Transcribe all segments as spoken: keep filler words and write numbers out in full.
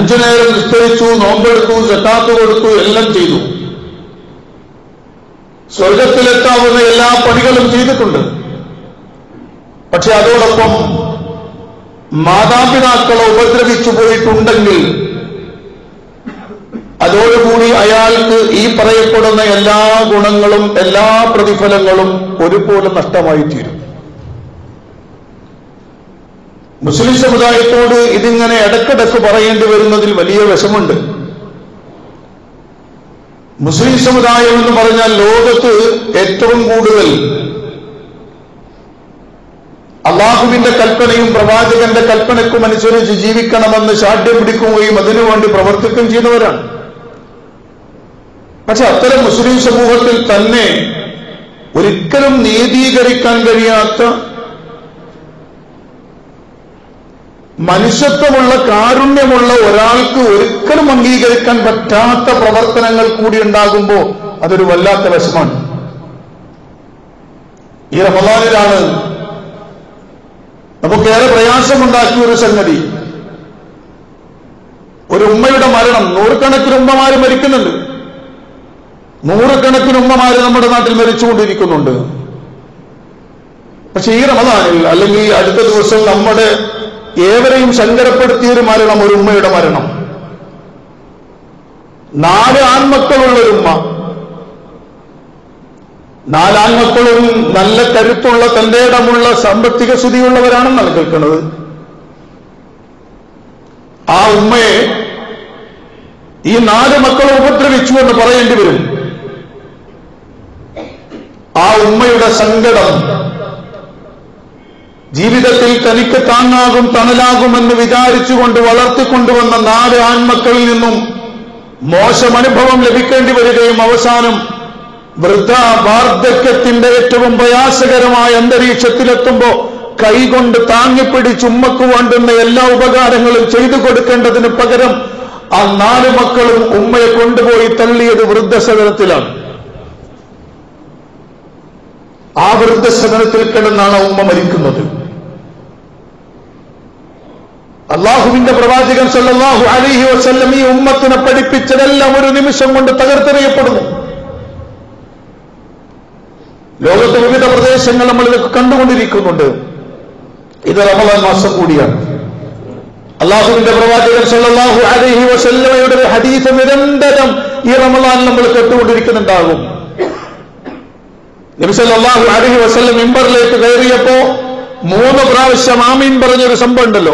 അഞ്ചു നേരം നിസ്കരിച്ചു, നോമ്പെടുത്തു, സക്കാത്ത് കൊടുത്തു, എല്ലാം ചെയ്തു. സ്വർഗത്തിലെത്താവുന്ന എല്ലാ പണികളും ചെയ്തിട്ടുണ്ട്. പക്ഷെ അതോടൊപ്പം മാതാപിതാക്കളെ ഉപദ്രവിച്ചു പോയിട്ടുണ്ടെങ്കിൽ അതോടുകൂടി അയാൾക്ക് ഈ പറയപ്പെടുന്ന എല്ലാ ഗുണങ്ങളും എല്ലാ പ്രതിഫലങ്ങളും ഒരുപോലെ നഷ്ടമായി തീരും. മുസ്ലിം സമുദായത്തോട് ഇതിങ്ങനെ ഇടക്കിടക്ക് പറയേണ്ടി വരുന്നതിൽ വലിയ വിഷമുണ്ട്. മുസ്ലിം സമുദായം എന്ന് പറഞ്ഞാൽ ലോകത്ത് ഏറ്റവും കൂടുതൽ അള്ളാഹുവിന്റെ കൽപ്പനയും പ്രവാചകന്റെ കൽപ്പനയ്ക്കും അനുസരിച്ച് ജീവിക്കണമെന്ന് ശാഠ്യം പിടിക്കുകയും അതിനുവേണ്ടി പ്രവർത്തിക്കുകയും ചെയ്യുന്നവരാണ്. പക്ഷെ അത്തരം മുസ്ലിം സമൂഹത്തിൽ തന്നെ ഒരിക്കലും നീതീകരിക്കാൻ കഴിയാത്ത, മനുഷ്യത്വമുള്ള കാരുണ്യമുള്ള ഒരാൾക്ക് ഒരിക്കലും അംഗീകരിക്കാൻ പറ്റാത്ത പ്രവർത്തനങ്ങൾ കൂടി ഉണ്ടാകുമ്പോൾ അതൊരു വല്ലാത്ത വിഷമാണ്. ഈ റമദാനിലാണ് നമുക്കേറെ പ്രയാസമുണ്ടാക്കിയ ഒരു സംഗതി. ഒരു ഉമ്മയുടെ മരണം, നൂറുകണക്കിന് ഉമ്മമാര് മരിക്കുന്നുണ്ട്, നൂറുകണക്കിന് ഉമ്മമാര് നമ്മുടെ നാട്ടിൽ മരിച്ചുകൊണ്ടിരിക്കുന്നുണ്ട്. പക്ഷെ ഈ റമദാനിൽ അല്ലെങ്കിൽ അടുത്ത ദിവസം നമ്മുടെ ഏവരെയും സങ്കടപ്പെടുത്തിയൊരു മരണം, ഒരു ഉമ്മയുടെ മരണം. നാല് ആൺമക്കളുള്ളൊരു ഉമ്മ, നാലാൺമക്കളും നല്ല കരുത്തുള്ള തന്റെ ഇടമുള്ള സാമ്പത്തിക സ്ഥിതിയുള്ളവരാണെന്നാണ് കേൾക്കുന്നത്. ആ ഉമ്മയെ ഈ നാല് മക്കളെ ഉപദ്രവിച്ചു എന്ന് പറയേണ്ടി വരും. ആ ഉമ്മയുടെ സങ്കടം, ജീവിതത്തിൽ തനിക്ക് താങ്ങാകും തണലാകുമെന്ന് വിചാരിച്ചുകൊണ്ട് വളർത്തിക്കൊണ്ടുവന്ന നാല് ആൺമക്കളിൽ നിന്നും മോശം അനുഭവം ലഭിക്കേണ്ടി വരികയും അവസാനം വൃദ്ധ വാർദ്ധക്യത്തിന്റെ ഏറ്റവും പ്രയാസകരമായ അന്തരീക്ഷത്തിലെത്തുമ്പോൾ കൈകൊണ്ട് താങ്ങിപ്പിടിച്ച് ഉമ്മക്ക് വേണ്ടുന്ന എല്ലാ ഉപകാരങ്ങളും ചെയ്തു കൊടുക്കേണ്ടതിന് പകരം ആ നാല് മക്കളും ഉമ്മയെ കൊണ്ടുപോയി തള്ളിയത് വൃദ്ധസദനത്തിലാണ്. ആ വൃദ്ധസദനത്തിൽ കിടന്നാണ് ഉമ്മ മരിക്കുന്നത്. അള്ളാഹുവിന്റെ പ്രവാചകൻ സല്ലല്ലാഹു അലൈഹി വസല്ലം ഈ ഉമ്മത്തിനെ പഠിപ്പിച്ചതെല്ലാം ഒരു നിമിഷം കൊണ്ട് തകർത്തെറിയപ്പെടുന്നു. ലോകത്തെ വിവിധ പ്രദേശങ്ങൾ നമ്മൾ ഇതൊക്കെ കണ്ടുകൊണ്ടിരിക്കുന്നുണ്ട്. ഇത് റമദാൻ മാസം കൂടിയാണ്. അള്ളാഹുവിന്റെ പ്രവാചകൻ സല്ലല്ലാഹു അലൈഹി വസല്ലമയുടെ ഒരു ഹദീസ് നിരന്തരം ഈ റമദാൻ നമ്മൾ കേട്ടുകൊണ്ടിരിക്കുന്നുണ്ടാകും. നബി സല്ലല്ലാഹു അലൈഹി വസല്ലം മിമ്പറിലേക്ക് കയറിയപ്പോ മൂന്ന് പ്രാവശ്യം ആമീൻ പറഞ്ഞൊരു സംഭവം ഉണ്ടല്ലോ.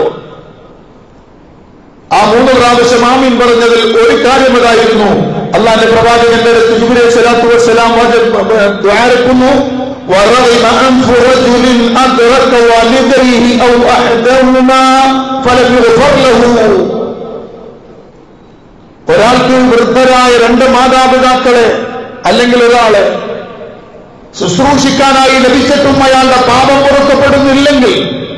ആ മൂന്ന് പ്രാവശ്യം ആമീൻ പറഞ്ഞതിൽ ഒരു കാര്യം ഇതായിരുന്നു, അള്ളാന്റെ പ്രവാചകന്റെ അടുത്ത് ജിബ്രീൽ സ്വലാത്തു വസ്സലാം ദ്വാരക്കുന്നു, وَرَغِمَ أَنْفُ رَجُلٍ أَدْرَكَ وَالِدَيْهِ أَوْ أَحْدَهُمَا فَلَمْ يُغْفَرْ لَهُ. ഒരാൾക്ക് വൃദ്ധരായ രണ്ട് മാതാപിതാക്കളെ അല്ലെങ്കിൽ ഒരാളെ ശുശ്രൂഷിക്കാനായി ലഭിച്ചിട്ടും അയാളുടെ പാപം പുറത്തപ്പെടുന്നില്ലെങ്കിൽ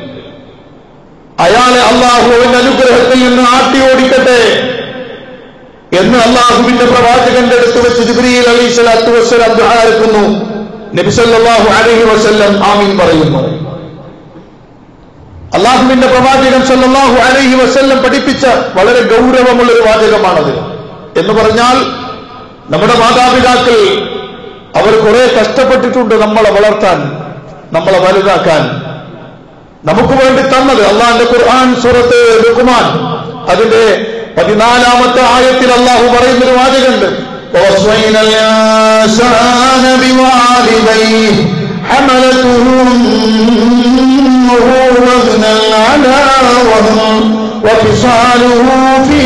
അയാളെ അള്ളാഹുവിന്റെ അനുഗ്രഹത്തിൽ നിന്ന് ആട്ടിയോടിക്കട്ടെ എന്ന് അള്ളാഹുവിന്റെ പ്രവാചകന്റെ അടുത്ത് വെച്ച് ജിബ്രീൽ അലൈഹി സ്വലാത്തു വസ്സലാം ദുആ നബി സല്ലല്ലാഹു അലൈഹി വസല്ലം ആമീൻ പറയുന്നു. അള്ളാഹുവിന്റെ പ്രവാചകൻ സല്ലല്ലാഹു അലൈഹി വസല്ലം പഠിപ്പിച്ച വളരെ ഗൗരവമുള്ളൊരു വാചകമാണത്. എന്ന് പറഞ്ഞാൽ നമ്മുടെ മാതാപിതാക്കൾ അവർ കുറെ കഷ്ടപ്പെട്ടിട്ടുണ്ട് നമ്മളെ വളർത്താൻ, നമ്മളെ വലുതാക്കാൻ, നമുക്ക് വേണ്ടി തന്നത്. അള്ളാഹുവിന്റെ ഖുർആൻ സൂറത്ത് ലുഖ്മാൻ അതിന്റെ പതിനാലാമത്തെ ആയത്തിൽ അള്ളാഹു പറയുന്നൊരു വാചകമുണ്ട്, وَوَصَّيْنَا الْإِنسَانَ بِوَالِدَيْهِ حَمَلَتْهُ أُمُّهُ وَهْنًا عَلَى وَهْنٍ وَفِصَالُهُ فِي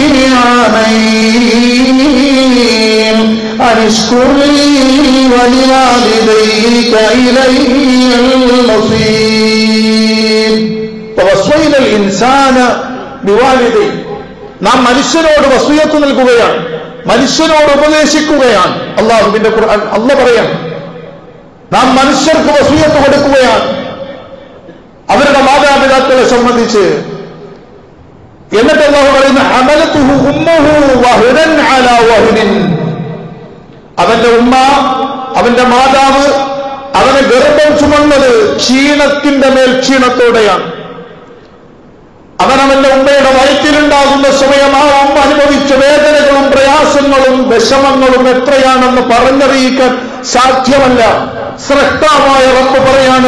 عَامَيْنِ أَنِ اشْكُرْ لِي وَلِوَالِدَيْكَ إِلَيَّ الْمَصِيرُ. وَوَصَّيْنَا الْإِنسَانَ بِوَالِدَيْهِ. നാം മനുഷ്യനോട് വസിയത്ത് നൽകുകയാണ്, മനുഷ്യനോട് ഉപദേശിക്കുകയാണ്. അള്ളാഹുവിന്റെ ഖുർആൻ അല്ലാഹു പറയാം, നാം മനുഷ്യർക്ക് വസിയത്ത് കൊടുക്കുകയാണ് അവരുടെ മാതാപിതാക്കളെ സംബന്ധിച്ച്. എന്നിട്ട് അള്ളാഹു പറയുന്ന ഹമലതുഹു ഉമ്മുഹു വഹ്നൻ അലാ വഹ്നിൻ. അവന്റെ ഉമ്മ, അവന്റെ മാതാവ് അവനെ ഗർഭം ചുമന്നത് ക്ഷീണത്തിന്റെ മേൽ ക്ഷീണത്തോടെയാണ്. അവൻ അവന്റെ ഉമ്മയുടെ വയറ്റിലുണ്ടാകുന്ന സമയം ആ ഉമ്മ അനുഭവിച്ച വേദനകളും പ്രയാസങ്ങളും വിഷമങ്ങളും എത്രയാണെന്ന് പറഞ്ഞറിയിക്കാൻ സാധ്യമല്ല. സ്രഷ്ടാവായ റബ്ബ് പറയാണ്,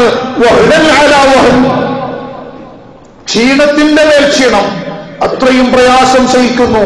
ക്ഷീണത്തിന്റെ മേൽ ക്ഷീണം, അത്രയും പ്രയാസം സഹിക്കുന്നു.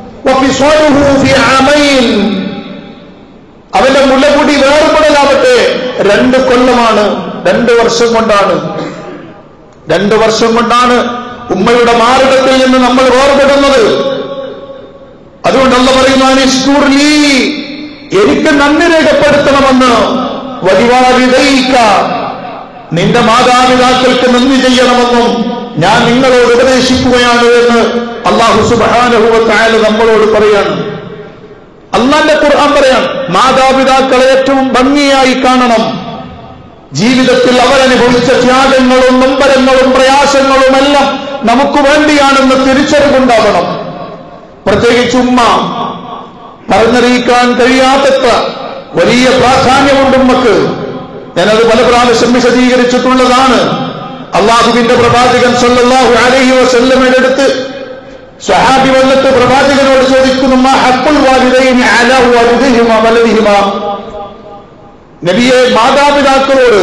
അവന്റെ മുലകുടി വേർപെടലാവട്ടെ രണ്ട് കൊല്ലമാണ്, രണ്ട് വർഷം കൊണ്ടാണ് രണ്ട് വർഷം കൊണ്ടാണ് ഉമ്മയുടെ മാറിടത്തിൽ നിന്ന് നമ്മൾ വേർപെടുന്നത്. അതുകൊണ്ട് അല്ലാഹു പറയുന്നു, അനിഷ്കുർലി, എനിക്ക് നന്ദി രേഖപ്പെടുത്തണമെന്ന്, വലിവാലിദൈക, നിന്റെ മാതാപിതാക്കൾക്ക് നന്ദി ചെയ്യണമെന്നും ഞാൻ നിങ്ങളോട് ഉപദേശിക്കുകയാണ് എന്ന് അല്ലാഹു സുബ്ഹാനഹു വ തആല നമ്മളോട് പറയാണ്. അല്ലാഹുവിന്റെ ഖുർആൻ പറയാൻ, മാതാപിതാക്കളെ ഏറ്റവും ഭംഗിയായി കാണണം. ജീവിതത്തിൽ അവരനുഭവിച്ച ത്യാഗങ്ങളും നൊമ്പരങ്ങളും പ്രയാസങ്ങളും എല്ലാം നമുക്ക് വേണ്ടിയാണെന്ന് തിരിച്ചറിവുണ്ടാവണം. പ്രത്യേകിച്ച് ഉമ്മ, പറഞ്ഞറിയിക്കാൻ കഴിയാത്തത്ര വലിയ പ്രാധാന്യമുണ്ട് ഉമ്മക്ക്. ഞാനത് പല പ്രാവശ്യം വിശദീകരിച്ചിട്ടുള്ളതാണ്. അള്ളാഹുവിന്റെ പ്രവാചകൻ സല്ലല്ലാഹു അലൈഹി വസല്ലമയുടെ അടുത്ത് സ്വഹാബി വന്നിട്ട് പ്രവാചകനോട് ചോദിക്കുന്നു, മാ ഹഖ്ഖുൽ വാലിദൈനി അലാ വാലിദിഹിമാ വലദിഹിമാ, നബിയെ, മാതാപിതാക്കളോട്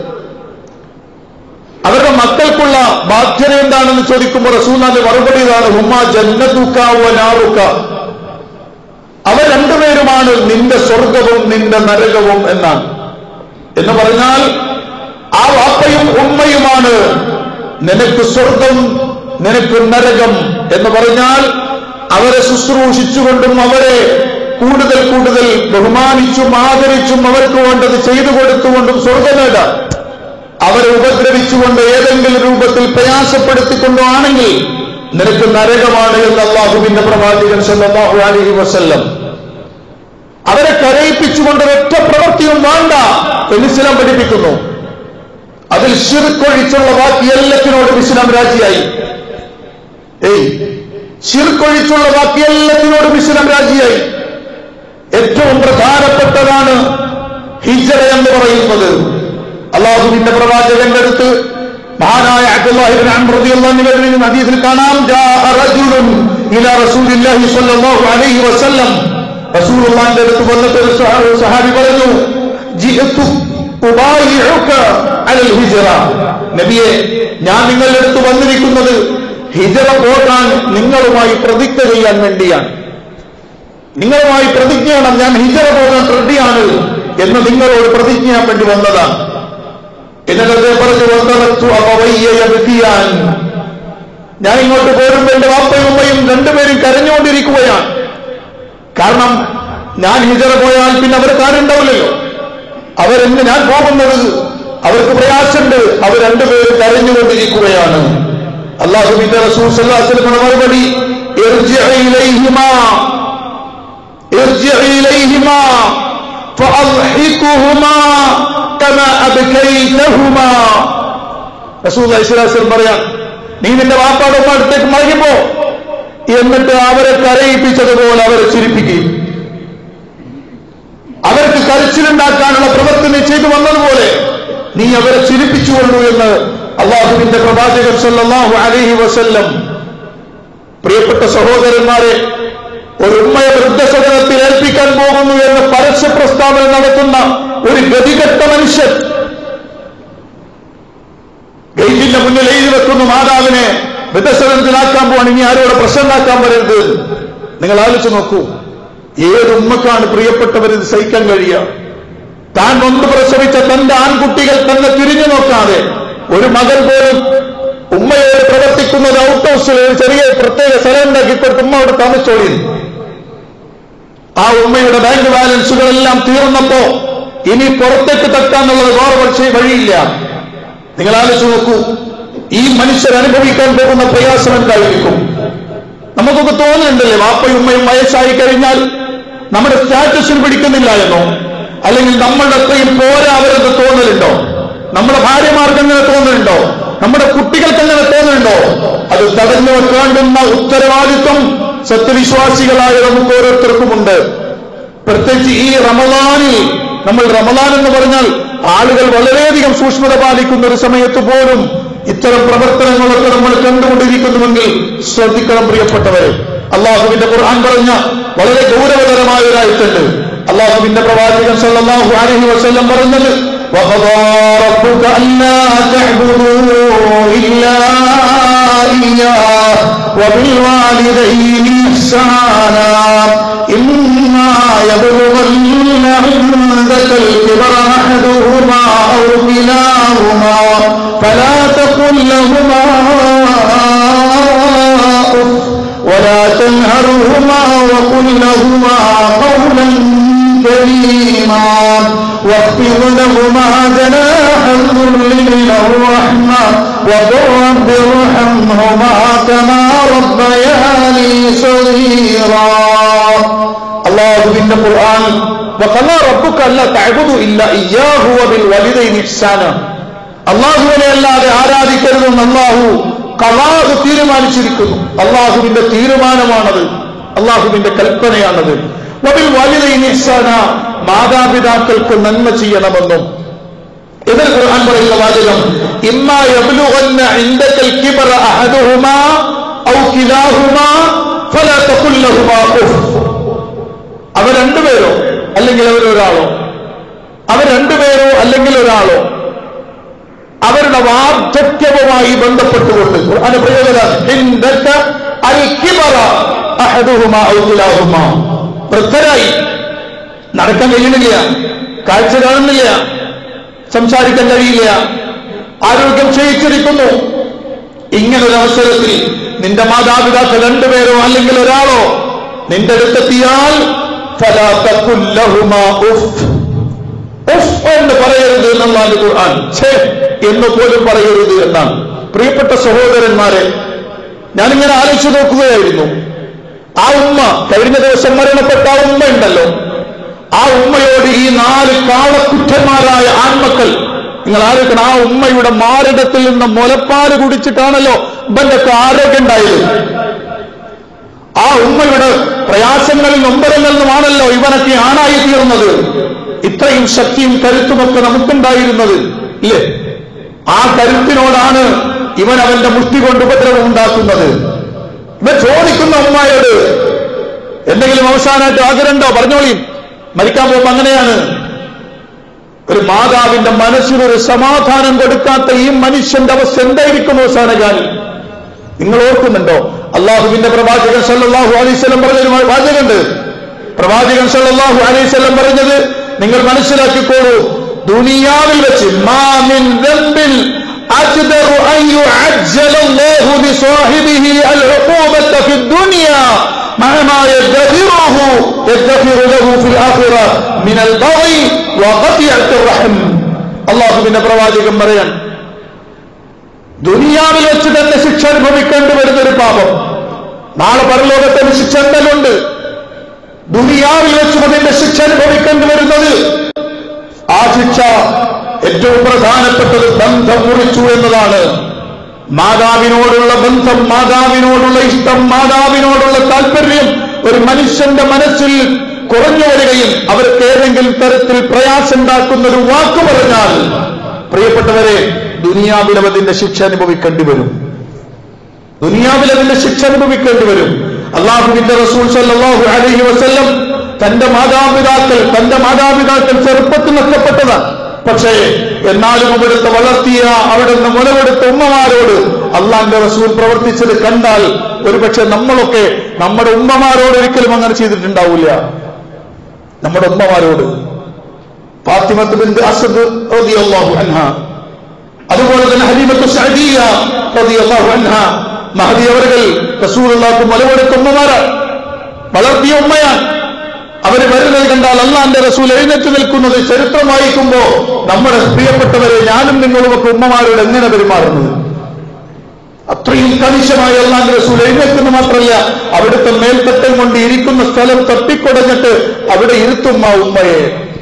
അവരുടെ മക്കൾക്കുള്ള ബാധ്യത എന്താണെന്ന് ചോദിക്കുമ്പോൾ റസൂലുള്ളാഹിന്റെ മറുപടി ഇതാണ്, ഹുമ്മാ ജന്നതുക വ നാറുക, അവർ രണ്ടുപേരുമാണ് നിന്റെ സ്വർഗവും നിന്റെ നരകവും എന്നാണ്. എന്ന് പറഞ്ഞാൽ ആ വാപ്പയും ഉമ്മയുമാണ് നിനക്ക് സ്വർഗം നിനക്ക് നരകം എന്ന് പറഞ്ഞാൽ അവരെ ശുശ്രൂഷിച്ചുകൊണ്ടും അവരെ കൂടുതൽ കൂടുതൽ ബഹുമാനിച്ചും ആദരിച്ചും അവർക്ക് വേണ്ടത് ചെയ്തു കൊടുത്തുകൊണ്ടും സ്വർഗം നേടാം. അവരെ ഉപദ്രവിച്ചുകൊണ്ട് ഏതെങ്കിലും രൂപത്തിൽ പ്രയാസപ്പെടുത്തിക്കൊണ്ടോ ആണെങ്കിൽ നിനക്ക് നരകമാണ് എന്ന് അല്ലാഹുവിന്റെ പ്രവാചകൻ സല്ലല്ലാഹു അലൈഹി വസല്ലം. അവരെ കരയിപ്പിച്ചുകൊണ്ട് ഒറ്റ പ്രവൃത്തിയും വേണ്ട എന്ന് ഇസ്ലാം പഠിപ്പിക്കുന്നു. അതിൽ ശിർക്കൊഴിച്ചുള്ള ബാക്കി എല്ലാത്തിനോടും ഇസ്ലാം രാജിയായി. ഏയ് ശിർക്കൊഴിച്ചുള്ള ബാക്കി എല്ലാത്തിനോടും ഇസ്ലാം രാജിയായി. ഏറ്റവും പ്രധാനപ്പെട്ടതാണ് ഹിജ്റ എന്ന് പറയുന്നത്. അല്ലാഹുവിന്റെ പ്രവാചകന്റെ അടുത്ത് മഹാനായ അബ്ദുല്ലാഹി ഇബ്നു അംർ റളിയല്ലാഹു അൻഹു ഹദീസിൽ കാണാം, ജാഅ റജുലുൻ ഇലാ റസൂലില്ലാഹി സ്വല്ലല്ലാഹു അലൈഹി വസല്ലം, റസൂലുള്ളാഹിന്റെ അടുത്ത് വന്നിട്ട് ഒരു സഹാബി പറഞ്ഞു, ജിഅതു ഉബായിഉക അലൽ ഹിജ്റ, നബിയെ, ഞാൻ നിങ്ങളുടെ അടുത്ത് വന്നിരിക്കുന്നത് ഹിജ്റ പോകാൻ നിങ്ങളുമായി പ്രതിജ്ഞ ചെയ്യാൻ വേണ്ടിയാണ്. നിങ്ങളുമായി പ്രതിജ്ഞ ചെയ്യണം, ഞാൻ ഹിജ്റ പോകാൻ റെഡിയാണ് എന്ന് നിങ്ങളോട് പ്രതിജ്ഞ ചെയ്യാൻ വേണ്ടി വന്നതാണ്. എന്നിട്ട് പറഞ്ഞു, വതറത്തു അബവയ്യ യബ്കിയാൻ, ഞാൻ ഇങ്ങോട്ട് പോരുമ്പോൾ എന്റെ വാപ്പയും ഉമ്മയും രണ്ടുപേരും കരഞ്ഞുകൊണ്ടിരിക്കുകയാണ്. കാരണം ഞാൻ ഹിജ്റ പോയാൽ പിന്നെ അവർക്ക് ആരുണ്ടാവില്ലല്ലോ. അവരെന്ന് ഞാൻ പോകുന്നത് അവർക്ക് പ്രയാസമുണ്ട്. അവർ രണ്ടുപേരും കരഞ്ഞുകൊണ്ടിരിക്കുകയാണ്. അല്ലാഹുവിന്റെ റസൂൽ സല്ലല്ലാഹു അലൈഹി വസല്ലം മറുപടി, ഇർജിഇ ഇലൈഹിമാ ഇർജിഇ ഇലൈഹിമാ ഫഅദ്ഹികുഹുമാ കമാ അബ്കൈതഹുമാ. റസൂലുള്ളാഹി സ്വല്ലല്ലാഹു അലൈഹി വസല്ലം പറയാൻ, നീ നിന്റെ വാപ്പാടെ ഉമ്മ അടുത്തേക്ക് മടങ്ങിപ്പോ, എന്നിട്ട് അവരെ കരയിപ്പിച്ചതുപോലെ അവരെ ചിരിപ്പിക്കുകയും അവർക്ക് കരച്ചിലുണ്ടാക്കാനുള്ള പ്രവൃത്തി നീ ചെയ്തു വന്നതുപോലെ നീ അവരെ ചിരിപ്പിച്ചുകൊള്ളൂ എന്ന് അല്ലാഹുവിന്റെ പ്രവാചകൻ സല്ലല്ലാഹു അലൈഹി വസല്ലം. പ്രിയപ്പെട്ട സഹോദരന്മാരെ, ഒരു ഉമ്മയെ വൃദ്ധസദനത്തിൽ ഏൽപ്പിക്കാൻ പോകുന്നു എന്ന് പരസ്യ പ്രസ്താവന നടത്തുന്ന ഒരു ഗതികെട്ട മനുഷ്യൻ ഗേറ്റിന്റെ മുന്നിൽ എഴുതി വെക്കുന്നു, മാതാവിനെ വൃദ്ധസദനത്തിലാക്കാൻ പോവാണ്, ഇനി ആരോട് പ്രശ്നം ഉണ്ടാക്കാൻ വരരുത്. നിങ്ങൾ ആലോചിച്ച് നോക്കൂ, ഏത് ഉമ്മക്കാണ് പ്രിയപ്പെട്ടവർ ഇത് സഹിക്കാൻ കഴിയുക? താൻ നൊന്ത് പ്രസവിച്ച തന്റെ ആൺകുട്ടികൾ തന്നെ തിരിഞ്ഞു നോക്കാതെ ഒരു മകൻ പോലും ഉമ്മയോട് പ്രവർത്തിക്കുന്നത് ഔട്ട് ഹൗസിൽ ഒരു ചെറിയ പ്രത്യേക സ്ഥലം ഉണ്ടാക്കിക്കൊടുത്ത് ഉമ്മ അവിടെ താമസിച്ചോടി. ആ ഉമ്മയുടെ ബാങ്ക് ബാലൻസുകളെല്ലാം തീർന്നപ്പോ ഇനി പുറത്തേക്ക് തട്ടാന്നുള്ളത് വേറെ പക്ഷേ വഴിയില്ല. നിങ്ങൾ ആലോചിച്ച് നോക്കൂ, ഈ മനുഷ്യർ അനുഭവിക്കാൻ പോകുന്ന പ്രയാസം എന്തായിരിക്കും? നമുക്കൊക്കെ തോന്നുന്നുണ്ടല്ലേ, വാപ്പയും ഉമ്മയും വയസ്സായി കഴിഞ്ഞാൽ നമ്മുടെ സ്റ്റാറ്റസിന് പിടിക്കുന്നില്ല എന്നോ, അല്ലെങ്കിൽ നമ്മളുടെ അത്രയും പോരാ അവരെന്ന് തോന്നലുണ്ടോ? നമ്മുടെ ഭാര്യമാർക്ക് എങ്ങനെ തോന്നുന്നുണ്ടോ? നമ്മുടെ കുട്ടികൾക്ക് എങ്ങനെ തോന്നുന്നുണ്ടോ? അത് തടഞ്ഞു വെക്കേണ്ടുന്ന ഉത്തരവാദിത്വം സത്യവിശ്വാസികളായ നമുക്ക് ഓരോരുത്തർക്കുമുണ്ട്. പ്രത്യേകിച്ച് ഈ റമദാനിൽ, നമ്മൾ റമദാൻ എന്ന് പറഞ്ഞാൽ ആളുകൾ വളരെയധികം സൂക്ഷ്മത പാലിക്കുന്ന ഒരു സമയത്ത് പോലും ഇത്തരം പ്രവർത്തനങ്ങളൊക്കെ നമ്മൾ കണ്ടുകൊണ്ടിരിക്കുന്നുവെങ്കിൽ ശ്രദ്ധിക്കണം പ്രിയപ്പെട്ടവരെ. അള്ളാഹുവിന്റെ ഖുർആൻ പറഞ്ഞ വളരെ ഗൗരവതരമായ ഒരു ആയത്തുണ്ട്. അള്ളാഹുവിന്റെ പ്രവാചകൻ സല്ലല്ലാഹു അലൈഹി വസല്ലം പറഞ്ഞത് വഖദാ റബ്ബുക അല്ലാ തഅബുദൂ ഇല്ലാ ഇയ്യാഹു വബിൽ വാലിദൈനി ഇഹ്സാനാ ഇമ്മാ യബ്ലുഗന്ന ഇൻദകൽ കിബറ അഹദുഹുമാ ഔ കിലാഹുമാ ഫലാ തഖുൽ ലഹുമാ ولا تنهرهما وقل لهما قولا كريما واخفض لهما جناح الذل من الرحمة وقل رب ارحمهما كما ربياني صغيرا. അല്ലാഹുവിന്റെ ഖുർആൻ വഖദാ റബ്ബുക അല്ലാ തഅബുദു ഇല്ലാ ഇയ്യാഹു വബിൽ വലിദൈനി ഇഹ്സാനാ, അല്ലാഹുവിനെ അല്ലാതെ ആരാധിക്കരുതെന്ന് അല്ലാഹു ഖളാഹ് തീരുമാനിച്ചിരിക്കുന്നു. അള്ളാഹുവിന്റെ തീരുമാനമാണത്, അള്ളാഹുവിന്റെ കൽപ്പനയാണത്. വബിൽ വാലിദൈനി ഇഹ്സാനാ, മാതാപിതാക്കൾക്ക് നന്മ ചെയ്യണമെന്നും. ഇതിൽ ഖുർആൻ പറയുന്ന വാചകം ഇമ്മാ യബ്ലുഗന്ന ഇൻദകൽ കിബറ അഹദുഹുമാ ഔ കിലാഹുമാ ഫലാ തഖുൽ ലഹുമാ ഉഫ്. അവർ രണ്ടുപേരോ അല്ലെങ്കിൽ അവരൊരാളോ അവർ രണ്ടുപേരോ അല്ലെങ്കിൽ ഒരാളോ അവരുടെ വാർദ്ധക്യവുമായി ബന്ധപ്പെട്ടുകൊണ്ട് ഖുർആൻ പ്രയോഗമാണ് ഇൻദക അൽ കിബറ അഹദുഹുമാ ഔ കിലാഹുമാ. വൃദ്ധരായി, നടക്കാൻ കഴിയുന്നില്ല, കാഴ്ച കാണുന്നില്ല, സംസാരിക്കാൻ കഴിയില്ല, ആരോഗ്യം ക്ഷയിച്ചിരിക്കുന്നു. ഇങ്ങനൊരു അവസരത്തിൽ നിന്റെ മാതാപിതാക്കൾ രണ്ടുപേരോ അല്ലെങ്കിൽ ഒരാളോ നിന്റെ അടുത്തെത്തിയാൽ ഫലാ തഖുൽ ലഹുമാ ഉഫ്, ഉഫ് എന്ന് പറയരുത് എന്നാണ് ഖുർആൻ. ഛേ എന്ന് പോലും പറയരുത് എന്നാണ്. പ്രിയപ്പെട്ട സഹോദരന്മാരെ, ഞാനിങ്ങനെ ആലോചിച്ചു നോക്കുകയായിരുന്നു. ആ ഉമ്മ, കഴിഞ്ഞ ദിവസം മരണപ്പെട്ട ആ ഉമ്മ ഉണ്ടല്ലോ, ആ ഉമ്മയോട് ഈ നാല് കാളക്കുറ്റന്മാരായ ആൺമക്കൾ, നിങ്ങൾ ആലോചിക്കണം, ആ ഉമ്മയുടെ മാറിടത്തിൽ നിന്ന് മുലപ്പാല് കുടിച്ചിട്ടാണല്ലോ ഇവന്റെയൊക്കെ ആരോഗ്യം ഉണ്ടായത്. ആ ഉമ്മയുടെ പ്രയാസങ്ങളിൽ നൊമ്പരങ്ങളിൽ നിന്നുമാണല്ലോ ഇവനൊക്കെ ആണായി തീർന്നത്. ഇത്രയും ശക്തിയും കരുത്തുമൊക്കെ നമുക്കുണ്ടായിരുന്നത് ഇല്ലേ? ആ കരുത്തിനോടാണ് ഇവൻ അവന്റെ മുഷ്ടി കൊണ്ട് ഉപദ്രവം ഉണ്ടാക്കുന്നത്. ഇവൻ ചോദിക്കുന്ന ഉമ്മയോട് എന്തെങ്കിലും അവസാനമായിട്ട് ആഗ്രഹമുണ്ടോ പറഞ്ഞോളിയും. മരിക്കാൻ പോകുമ്പോ അങ്ങനെയാണ്. ഒരു മാതാവിന്റെ മനസ്സിനൊരു സമാധാനം കൊടുക്കാത്ത ഈ മനുഷ്യന്റെ അവസ്ഥ എന്തായിരിക്കും അവസാനകാലം? നിങ്ങൾ ഓർക്കുന്നുണ്ടോ? അള്ളാഹുവിന്റെ പ്രവാചകൻ സല്ലല്ലാഹു അലൈഹി വസല്ലം പറഞ്ഞൊരു വാചകമുണ്ട്. പ്രവാചകൻ സല്ലല്ലാഹു അലൈഹി വസല്ലം പറഞ്ഞത് നിങ്ങൾ മനസ്സിലാക്കിക്കോളൂ. ദുനിയാവിൽ വെച്ച് മാ മിൻ ദംബിൻ അജ്ദറു അൻ യുഅജ്ജല അല്ലാഹു ബിസാഹിബിഹി അൽഉഖൂബത ഫി ദുനിയ മഅ മാ യദ്ഖിറുഹു യദ്ഖിറു ലഹു ഫിൽ ആഖിറ മിനൽ ബഗി വഖതിഅത്തി റഹം. അല്ലാഹുവിന്റെ പ്രവാചകൻ പറയാൻ, ദുനിയാവിൽ വെച്ച് തന്നെ ശിക്ഷ അനുഭവിക്കേണ്ടി വരുന്ന ഒരു പാപം നാളെ പരലോകത്തിന് ശിക്ഷ എന്തെല്ലുണ്ട്. ദുനിയാവിൽ വെച്ചും അതിന്റെ ശിക്ഷ അനുഭവിക്കേണ്ടി വരുന്നത്, ആ ശിക്ഷ ഏറ്റവും പ്രധാനപ്പെട്ടത് ബന്ധം മുറിച്ചു എന്നതാണ്. മാതാവിനോടുള്ള ബന്ധം, മാതാവിനോടുള്ള ഇഷ്ടം, മാതാവിനോടുള്ള താല്പര്യം ഒരു മനുഷ്യന്റെ മനസ്സിൽ കുറഞ്ഞു വരികയും അവർക്ക് ഏതെങ്കിലും തരത്തിൽ പ്രയാസം ഉണ്ടാക്കുന്ന ഒരു വാക്ക് പറഞ്ഞാൽ, പ്രിയപ്പെട്ടവരെ, ദുനിയാവിൽ അതിന്റെ ശിക്ഷ അനുഭവിക്കേണ്ടി വരും. ദുനിയാവിൽ അതിന്റെ ശിക്ഷ അനുഭവിക്കേണ്ടി വരും. അല്ലാഹുവിന്റെ റസൂൽ സല്ലല്ലാഹു അലൈഹി വസല്ലം തന്റെ മാതാപിതാക്കൾ തന്റെ മാതാപിതാക്കൾ ചെറുപ്പത്തിൽ നഷ്ടപ്പെട്ടതാണ്. പക്ഷേ എന്നാലും അവിടുത്തെ വളർത്തിയ അവിടുന്ന് മുലവെടുത്ത ഉമ്മമാരോട് അള്ളാന്റെ റസൂൽ പ്രവർത്തിച്ചത് കണ്ടാൽ ഒരുപക്ഷെ നമ്മളൊക്കെ നമ്മുടെ ഉമ്മമാരോട് ഒരിക്കലും അങ്ങനെ ചെയ്തിട്ടുണ്ടാവില്ല. നമ്മുടെ ഉമ്മമാരോട് ഫാത്തിമത്ത് ബിൻത് അസ്ദ് റളിയല്ലാഹു അൻഹ, അതുപോലെ തന്നെ ഹലീമത്തു സഅദിയ്യ റളിയല്ലാഹു അൻഹ, മഹദി അവர்கள் റസൂലുള്ളാഹിക്ക് മുലവെടുത്ത ഉമ്മമാരാണ്, വളർത്തിയ ഉമ്മയാണ്. അവര് വരുന്നത് കണ്ടാൽ അള്ളാന്റെ റസൂൽ എഴുന്നേറ്റ് നിൽക്കുന്നത് ചരിത്രം വായിക്കുമ്പോ നമ്മുടെ പ്രിയപ്പെട്ടവരെ, ഞാനും നിങ്ങളുമൊക്കെ ഉമ്മമാരോട് എങ്ങനെ പെരുമാറുന്നത്? അത്രയും കണിശമായി അള്ളാന്റെ റസൂൽ എഴുന്നേൽക്കുന്ന മാത്രമല്ല, അവിടുത്തെ മേൽത്തട്ടം കൊണ്ട് ഇരിക്കുന്ന സ്ഥലം തട്ടിക്കൊടഞ്ഞിട്ട് അവിടെ ഇരുത്തുമ്മ ഉമ്മയെ.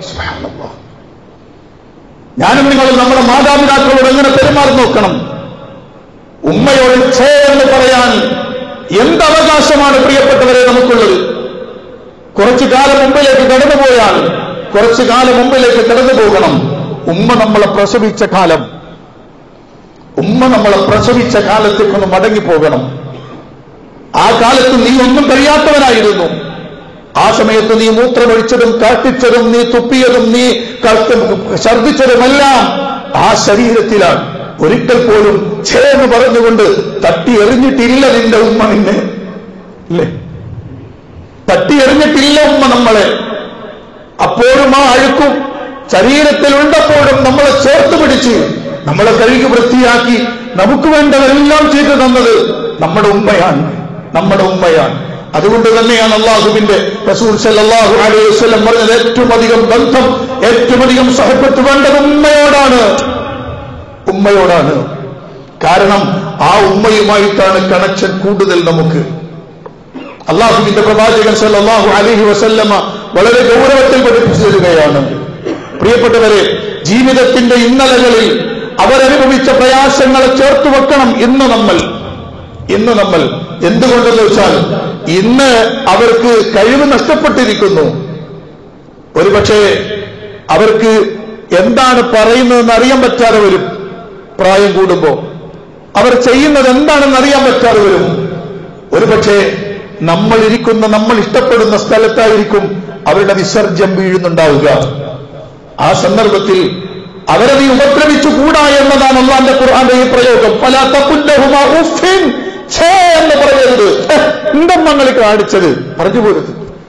ഞാനും നിങ്ങളും നമ്മുടെ മാതാപിതാക്കളോട് എങ്ങനെ പെരുമാറി നോക്കണം? ഉമ്മയോട് ഛേ എന്ന് പറയാൻ എന്ത് അവകാശമാണ് പ്രിയപ്പെട്ടവരെ നമുക്കുള്ളത്? കുറച്ചു കാലം മുമ്പിലേക്ക് കടന്നുപോയാൽ കുറച്ചു കാലം മുമ്പിലേക്ക് കടന്നു പോകണം. ഉമ്മ നമ്മളെ പ്രസവിച്ച കാലം, ഉമ്മ നമ്മളെ പ്രസവിച്ച കാലത്തേക്കൊന്ന് മടങ്ങിപ്പോകണം. ആ ആ കാലത്ത് നീ ഒന്നും കഴിയാത്തവനായിരുന്നു. ആ സമയത്ത് നീ മൂത്രമൊഴിച്ചതും കാട്ടിച്ചതും നീ തുപ്പിയതും നീ ഛർദിച്ചതുമെല്ലാം ആ ശരീരത്തിലാണ്. ഒരിക്കൽ പോലും ഛേന്ന് പറഞ്ഞുകൊണ്ട് തട്ടി എറിഞ്ഞിട്ടില്ല നിന്റെ ഉമ്മ നിന്നെ, ഇല്ലേ? തട്ടി എറിഞ്ഞിട്ടില്ല ഉമ്മ നമ്മളെ. അപ്പോഴും ആ അഴുക്കും ശരീരത്തിൽ ഉണ്ടപ്പോഴും നമ്മളെ ചേർത്ത് പിടിച്ച് നമ്മളെ കഴുകി വൃത്തിയാക്കി നമുക്ക് വേണ്ടതെല്ലാം ചെയ്തു തന്നത് നമ്മുടെ ഉമ്മയാണ്, നമ്മുടെ ഉമ്മയാണ്. അതുകൊണ്ട് തന്നെയാണ് അള്ളാഹുവിന്റെ റസൂൽ സല്ലല്ലാഹു അലൈഹി വസല്ലം പറഞ്ഞത്, ഏറ്റവും അധികം ബന്ധം, ഏറ്റവും അധികം സഹബത്ത് വേണ്ടത് ഉമ്മയോടാണ്, ഉമ്മയോടാണ്. കാരണം ആ ഉമ്മയുമായിട്ടാണ് കണക്ഷൻ കൂടുതൽ നമുക്ക്. അള്ളാഹുവിന്റെ പ്രവാചകൻ സല്ലല്ലാഹു അലൈഹി വസല്ലമ വളരെ ഗൗരവത്തിൽ പഠിപ്പിച്ചു തരികയാണ്. പ്രിയപ്പെട്ടവരെ, ജീവിതത്തിന്റെ ഇന്നലകളിൽ അവരനുഭവിച്ച പ്രയാസങ്ങളെ ചേർത്ത് വെക്കണം. ഇന്ന് നമ്മൾ ഇന്ന് നമ്മൾ എന്തുകൊണ്ടെന്ന് വെച്ചാൽ ഇന്ന് അവർക്ക് കഴിവ് നഷ്ടപ്പെട്ടിരിക്കുന്നു. ഒരുപക്ഷെ അവർക്ക് എന്താണ് പറയുന്നതെന്ന് അറിയാൻ പറ്റാതെ വരും. പ്രായം കൂടുമ്പോൾ അവർ ചെയ്യുന്നത് എന്താണെന്ന് അറിയാൻ പറ്റാതെ വരും. ഒരുപക്ഷെ നമ്മൾ ഇരിക്കുന്ന, നമ്മൾ ഇഷ്ടപ്പെടുന്ന സ്ഥലത്തായിരിക്കും അവരുടെ വിസർജ്യം വീഴുന്നുണ്ടാവുക. ആ സന്ദർഭത്തിൽ അവരെ നീ ഉപദ്രവിച്ചുകൂടാ എന്നതാണ് അല്ലാഹുവിന്റെ ഖുർആന്റെ ഈ പ്രയോഗം. ഫലാ തഖുൽ ലഹുമാ ഉഫ്ഫിൻ, ഛേ എന്ന് പറയരുത്. എന്റെ മങ്ങൾ കാണിച്ചത് പറഞ്ഞു പോരുത്,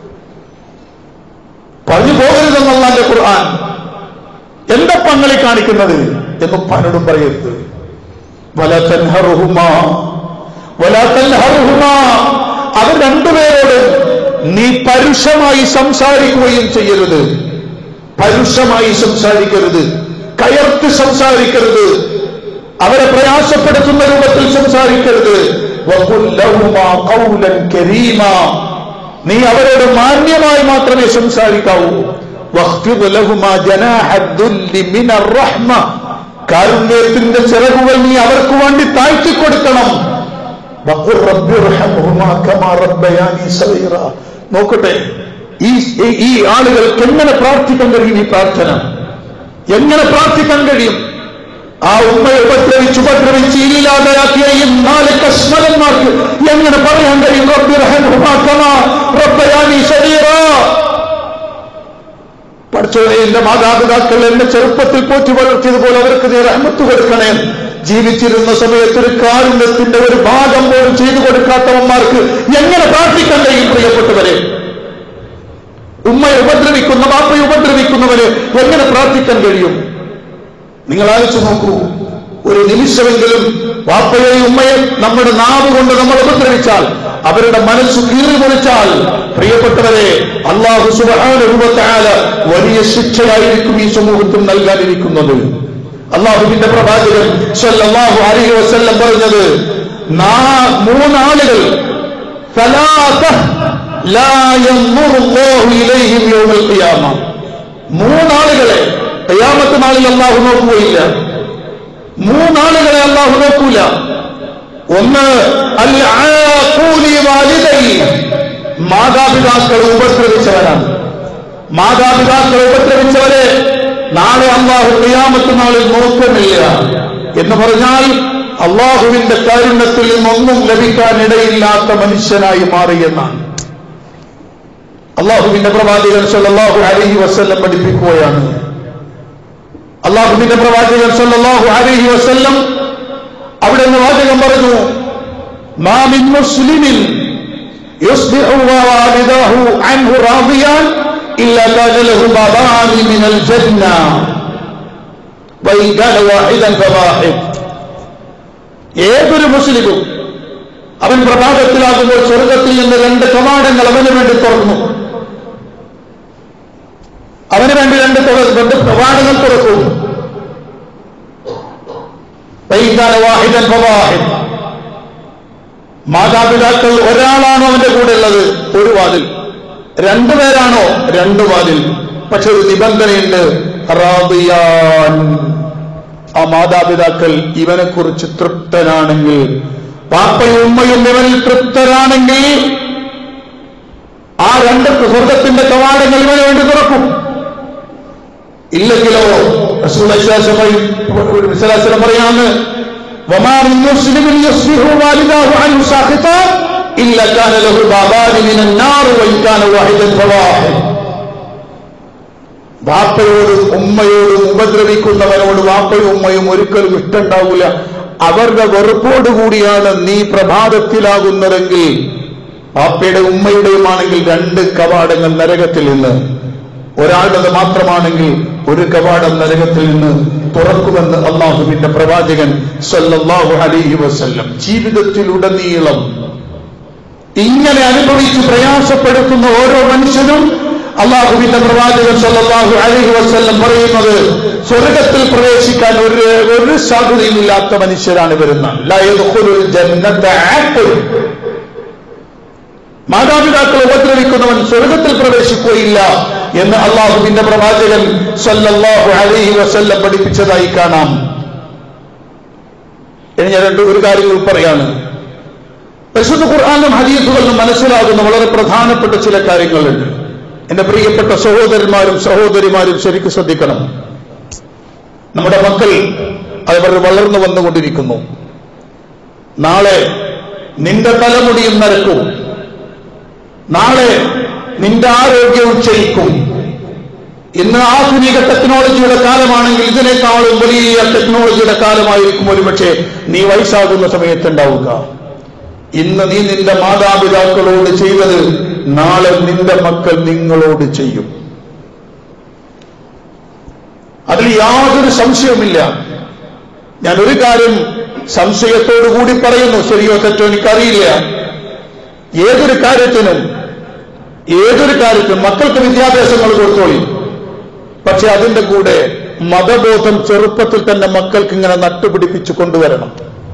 പറഞ്ഞു പോകരുതെന്ന് അല്ലാഹുവിന്റെ ഖുർആൻ. എന്റെ പങ്ങളെ കാണിക്കുന്നത് എന്ന് പലരും പറയരുത്. വലാ തൻഹറുഹുമാ വലാ തൻഹറുഹുമാ, അവർ രണ്ടുപേരോടും നീ പരുഷമായി സംസാരിക്കുകയും ചെയ്യരുത്. പരുഷമായി സംസാരിക്കരുത്, കയർത്ത് സംസാരിക്കരുത്, അവരെ പ്രയാസപ്പെടുത്തുന്ന രൂപത്തിൽ സംസാരിക്കരുത്. വഖുൽ ലഹുമാ ഖൗലൻ കരീമാ, നീ അവരോട് മാന്യമായി മാത്രമേ സംസാരിക്കാവൂ. വഖ്ഫിദ് ലഹുമാ ജനാഹദ്ദുല്ലി മിനർ റഹ്മ, കാരുണ്യത്തിന്റെ ചിറകുകൾ നീ അവർക്ക് വേണ്ടി താഴ്ത്തി കൊടുക്കണം. വഖുർ റബ്ബിർഹംഹുമാ കമാ റബ്ബയാനി സഗീറ. നോക്കട്ടെ, ഈ ഈ ആളുകൾക്ക് എങ്ങനെ പ്രാർത്ഥിക്കാൻ കഴിയും? ഈ പ്രാർത്ഥന എങ്ങനെ പ്രാർത്ഥിക്കാൻ കഴിയും? ആ ഉമ്മയെ ഉപദ്രവിച്ച് ഉപദ്രവിച്ച് ഇല്ലാതെയാക്കിയ ഈ നാല് കശ്മലന്മാർക്ക് എങ്ങനെ പറയാൻ കഴിയും റബ്ബിർഹംഹുമാ കമാ റബ്ബയാനി സഗീറ? പഠിച്ചോനെ, എന്റെ മാതാപിതാക്കൾ എന്നെ ചെറുപ്പത്തിൽ പോറ്റി വളർത്തിയതുപോലെ അവർക്ക് നീ റഹ്മത്ത് കൊടുക്കണേ. ജീവിച്ചിരുന്ന സമയത്ത് ഒരു കാരുണ്യത്തിന്റെ ഒരു ഭാഗം പോലും ചെയ്തു കൊടുക്കാത്തവന്മാർക്ക് എങ്ങനെ പ്രാർത്ഥിക്കാൻ കഴിയും? പ്രിയപ്പെട്ടവരെ, ഉമ്മയെ ഉപദ്രവിക്കുന്ന, ബാപ്പയെ ഉപദ്രവിക്കുന്നവരെ എങ്ങനെ പ്രാർത്ഥിക്കാൻ കഴിയും? നിങ്ങൾ ആലോചിച്ച് നോക്കൂ. ഒരു നിമിഷമെങ്കിലും വാപ്പയെയും ഉമ്മയെ നമ്മുടെ നാവ് കൊണ്ട് നമ്മൾ ഉപദ്രവിച്ചാൽ, അവരുടെ മനസ്സ് കീറി മുറിച്ചാൽ, പ്രിയപ്പെട്ടവരെ, അല്ലാഹു സുബ്ഹാനഹു വ തആല വലിയ ശിക്ഷയായിരിക്കും ഈ സമൂഹത്തിൽ നൽകാനിരിക്കുന്നത്. അല്ലാഹുവിന്റെ പ്രവാചകൻ സല്ലല്ലാഹു അലൈഹി വസല്ലം പറഞ്ഞത്, മൂന്നാളുകൾ സലാസ ലാ യൻദുറു അല്ലാഹു ഇലൈഹിം യൗമൽ ഖിയാമ, മൂന്നാളുകളെ ഖിയാമത്ത് നാളിൽ അല്ലാഹു നോക്കുകയില്ല. മൂന്നാളുകളെ അല്ലാഹു നോക്കൂല. ഒന്ന് അൽ ആഖൂലി വാലിദൈ, മാതാപിതാക്കളെ ഉപദ്രവിച്ചവരാണ്. മാതാപിതാക്കളെ ഉപദ്രവിച്ചവരെ നാളെ അല്ലാഹു ഖിയാമത്ത് നാളിൽ നോക്കുന്നില്ല. എന്ന് പറഞ്ഞാൽ അല്ലാഹുവിന്റെ കാരുണ്യത്തിൽ നിന്നൊന്നും ലഭിക്കാനിടയില്ലാത്ത മനുഷ്യനായി മാറിയെന്നാണ് അല്ലാഹുവിന്റെ പ്രവാചകൻ സല്ലല്ലാഹു അലൈഹി വസല്ലം പഠിപ്പിക്കുകയാണ്. അല്ലാഹുവിന്റെ പ്രവാചകൻ സല്ലല്ലാഹു അലൈഹി വസല്ലം അവിടെ നിന്ന് വാചകം പറഞ്ഞു, മാ മിൻ മുസ്ലിമിൻ യുസ്ബിഹു വാലിദാഹു അൻഹു റാദിയാൻ ഇല്ലാ കാന ലഹു ബാബാനി മിനൽ ജന്ന വഇൻ കാന വാഹിദൻ ഫവാഹിദ്. ഏതൊരു മുസ്ലിമും അവൻ പ്രഭാതത്തിലാകുമ്പോൾ സ്വർഗത്തിൽ നിന്ന് രണ്ട് കവാടങ്ങൾ അവന് വേണ്ടി തുറന്നു, അവന് വേണ്ടി രണ്ട് രണ്ട് കവാടങ്ങൾ തുറക്കും. മാതാപിതാക്കൾ ഒരാളാണോ അവന്റെ കൂടെ ഉള്ളത്? ഒരു വാതിൽ. രണ്ടുപേരാണോ? രണ്ട് വാതിൽ. പക്ഷെ ഒരു നിബന്ധനയുണ്ട്, റാദിയാൻ, ആ മാതാപിതാക്കൾ ഇവനെ കുറിച്ച് തൃപ്തനാണെങ്കിൽ, പാപ്പയും ഉമ്മയും ഇവനിൽ തൃപ്തരാണെങ്കിൽ ആ രണ്ട് സ്വർഗത്തിന്റെ കവാടങ്ങൾ ഇവന് വേണ്ടി തുറക്കും. ഇല്ലെങ്കിലോ റസൂലുള്ളാഹി സ്വല്ലല്ലാഹു പറയാന്ന്, വമാ മിൻ മുസ്ലിമിൻ യസ്ബിഹു വാലിദാഹു അൻഹു സാഖിതാൻ إلا كان له بابان من النار وإن كان واحدا فواحد. വാപ്പയോടും ഉമ്മയോടും ഉപദ്രവിക്കുന്നവനോട് വാപ്പയും ഉമ്മയും ഒരിക്കലും ഇഷ്ടമുണ്ടാവില്ല. അവരുടെ വെറുപ്പോടുകൂടിയാണ് നീ പ്രഭാതത്തിലാകുന്നതെങ്കിൽ, വാപ്പയുടെ ഉമ്മയുടെയുമാണെങ്കിൽ രണ്ട് കവാടങ്ങൾ നരകത്തിൽ നിന്ന്, ഒരാളുടെ മാത്രമാണെങ്കിൽ ഒരു കവാടം നരകത്തിൽ നിന്ന് തുറക്കുമെന്ന് അള്ളാഹുവിന്റെ പ്രവാചകൻ സല്ലല്ലാഹു അലൈഹി വസല്ലം. ജീവിതത്തിലുടനീളം ഇങ്ങനെ അനുഭവിച്ച് പ്രയാസപ്പെടുത്തുന്ന ഓരോ മനുഷ്യനും അള്ളാഹുവിന്റെ പ്രവാചകൻ സല്ലല്ലാഹു അലൈഹി വസല്ലം പറയുന്നത് സ്വർഗത്തിൽ പ്രവേശിക്കാൻ ഒരു ഒരു സാധ്യതയുമില്ലാത്ത മനുഷ്യരാണ് വരുന്നത്. ലാ യദ്ഖുലുൽ ജന്നത ആഖിൽ. മാതാപിതാക്കളെ ഉപദ്രവിക്കുന്നവൻ സ്വർഗത്തിൽ പ്രവേശിക്കുകയില്ല എന്ന് അള്ളാഹുവിന്റെ പ്രവാചകൻ സല്ലല്ലാഹു അലൈഹി വസല്ലം പഠിപ്പിച്ചതായി കാണാം. ഇനി ഞാൻ രണ്ട് ഒരു കാര്യങ്ങൾ പറയാണ്. പരിശുദ്ധ ഖുർആനിലും ഹദീസുകളിലും മനസ്സിലാകുന്ന വളരെ പ്രധാനപ്പെട്ട ചില കാര്യങ്ങളുണ്ട്. എന്റെ പ്രിയപ്പെട്ട സഹോദരന്മാരും സഹോദരിമാരും ശരിക്കും ശ്രദ്ധിക്കണം. നമ്മുടെ മക്കൾ അവർ വളർന്നു വന്നുകൊണ്ടിരിക്കുന്നു. നാളെ നിന്റെ തലമുടിയും നരക്കും, നാളെ നിന്റെ ആരോഗ്യവും ക്ഷയിക്കും. ഇന്ന് ആധുനിക ടെക്നോളജിയുടെ കാലമാണെങ്കിൽ ഇതിനേക്കാളും വലിയ ടെക്നോളജിയുടെ കാലമായിരിക്കും ഒരുപക്ഷെ നീ വയസ്സാകുന്ന സമയത്തുണ്ടാവുക. ഇന്ന് നീ നിന്റെ മാതാപിതാക്കളോട് ചെയ്തത് നാളെ നിന്റെ മക്കൾ നിങ്ങളോട് ചെയ്യും. അതിൽ യാതൊരു സംശയവുമില്ല. ഞാൻ ഒരു കാര്യം സംശയത്തോടു കൂടി പറയുന്നു, ശരിയോ തെറ്റോ എനിക്കറിയില്ല. ഏതൊരു കാര്യത്തിനും ഏതൊരു കാര്യത്തിനും മക്കൾക്ക് വിദ്യാഭ്യാസങ്ങൾ കൊടുത്തോളി, പക്ഷെ അതിന്റെ കൂടെ മതബോധം ചെറുപ്പത്തിൽ തന്നെ മക്കൾക്ക് ഇങ്ങനെ നട്ടുപിടിപ്പിച്ചു കൊണ്ടുവരണം.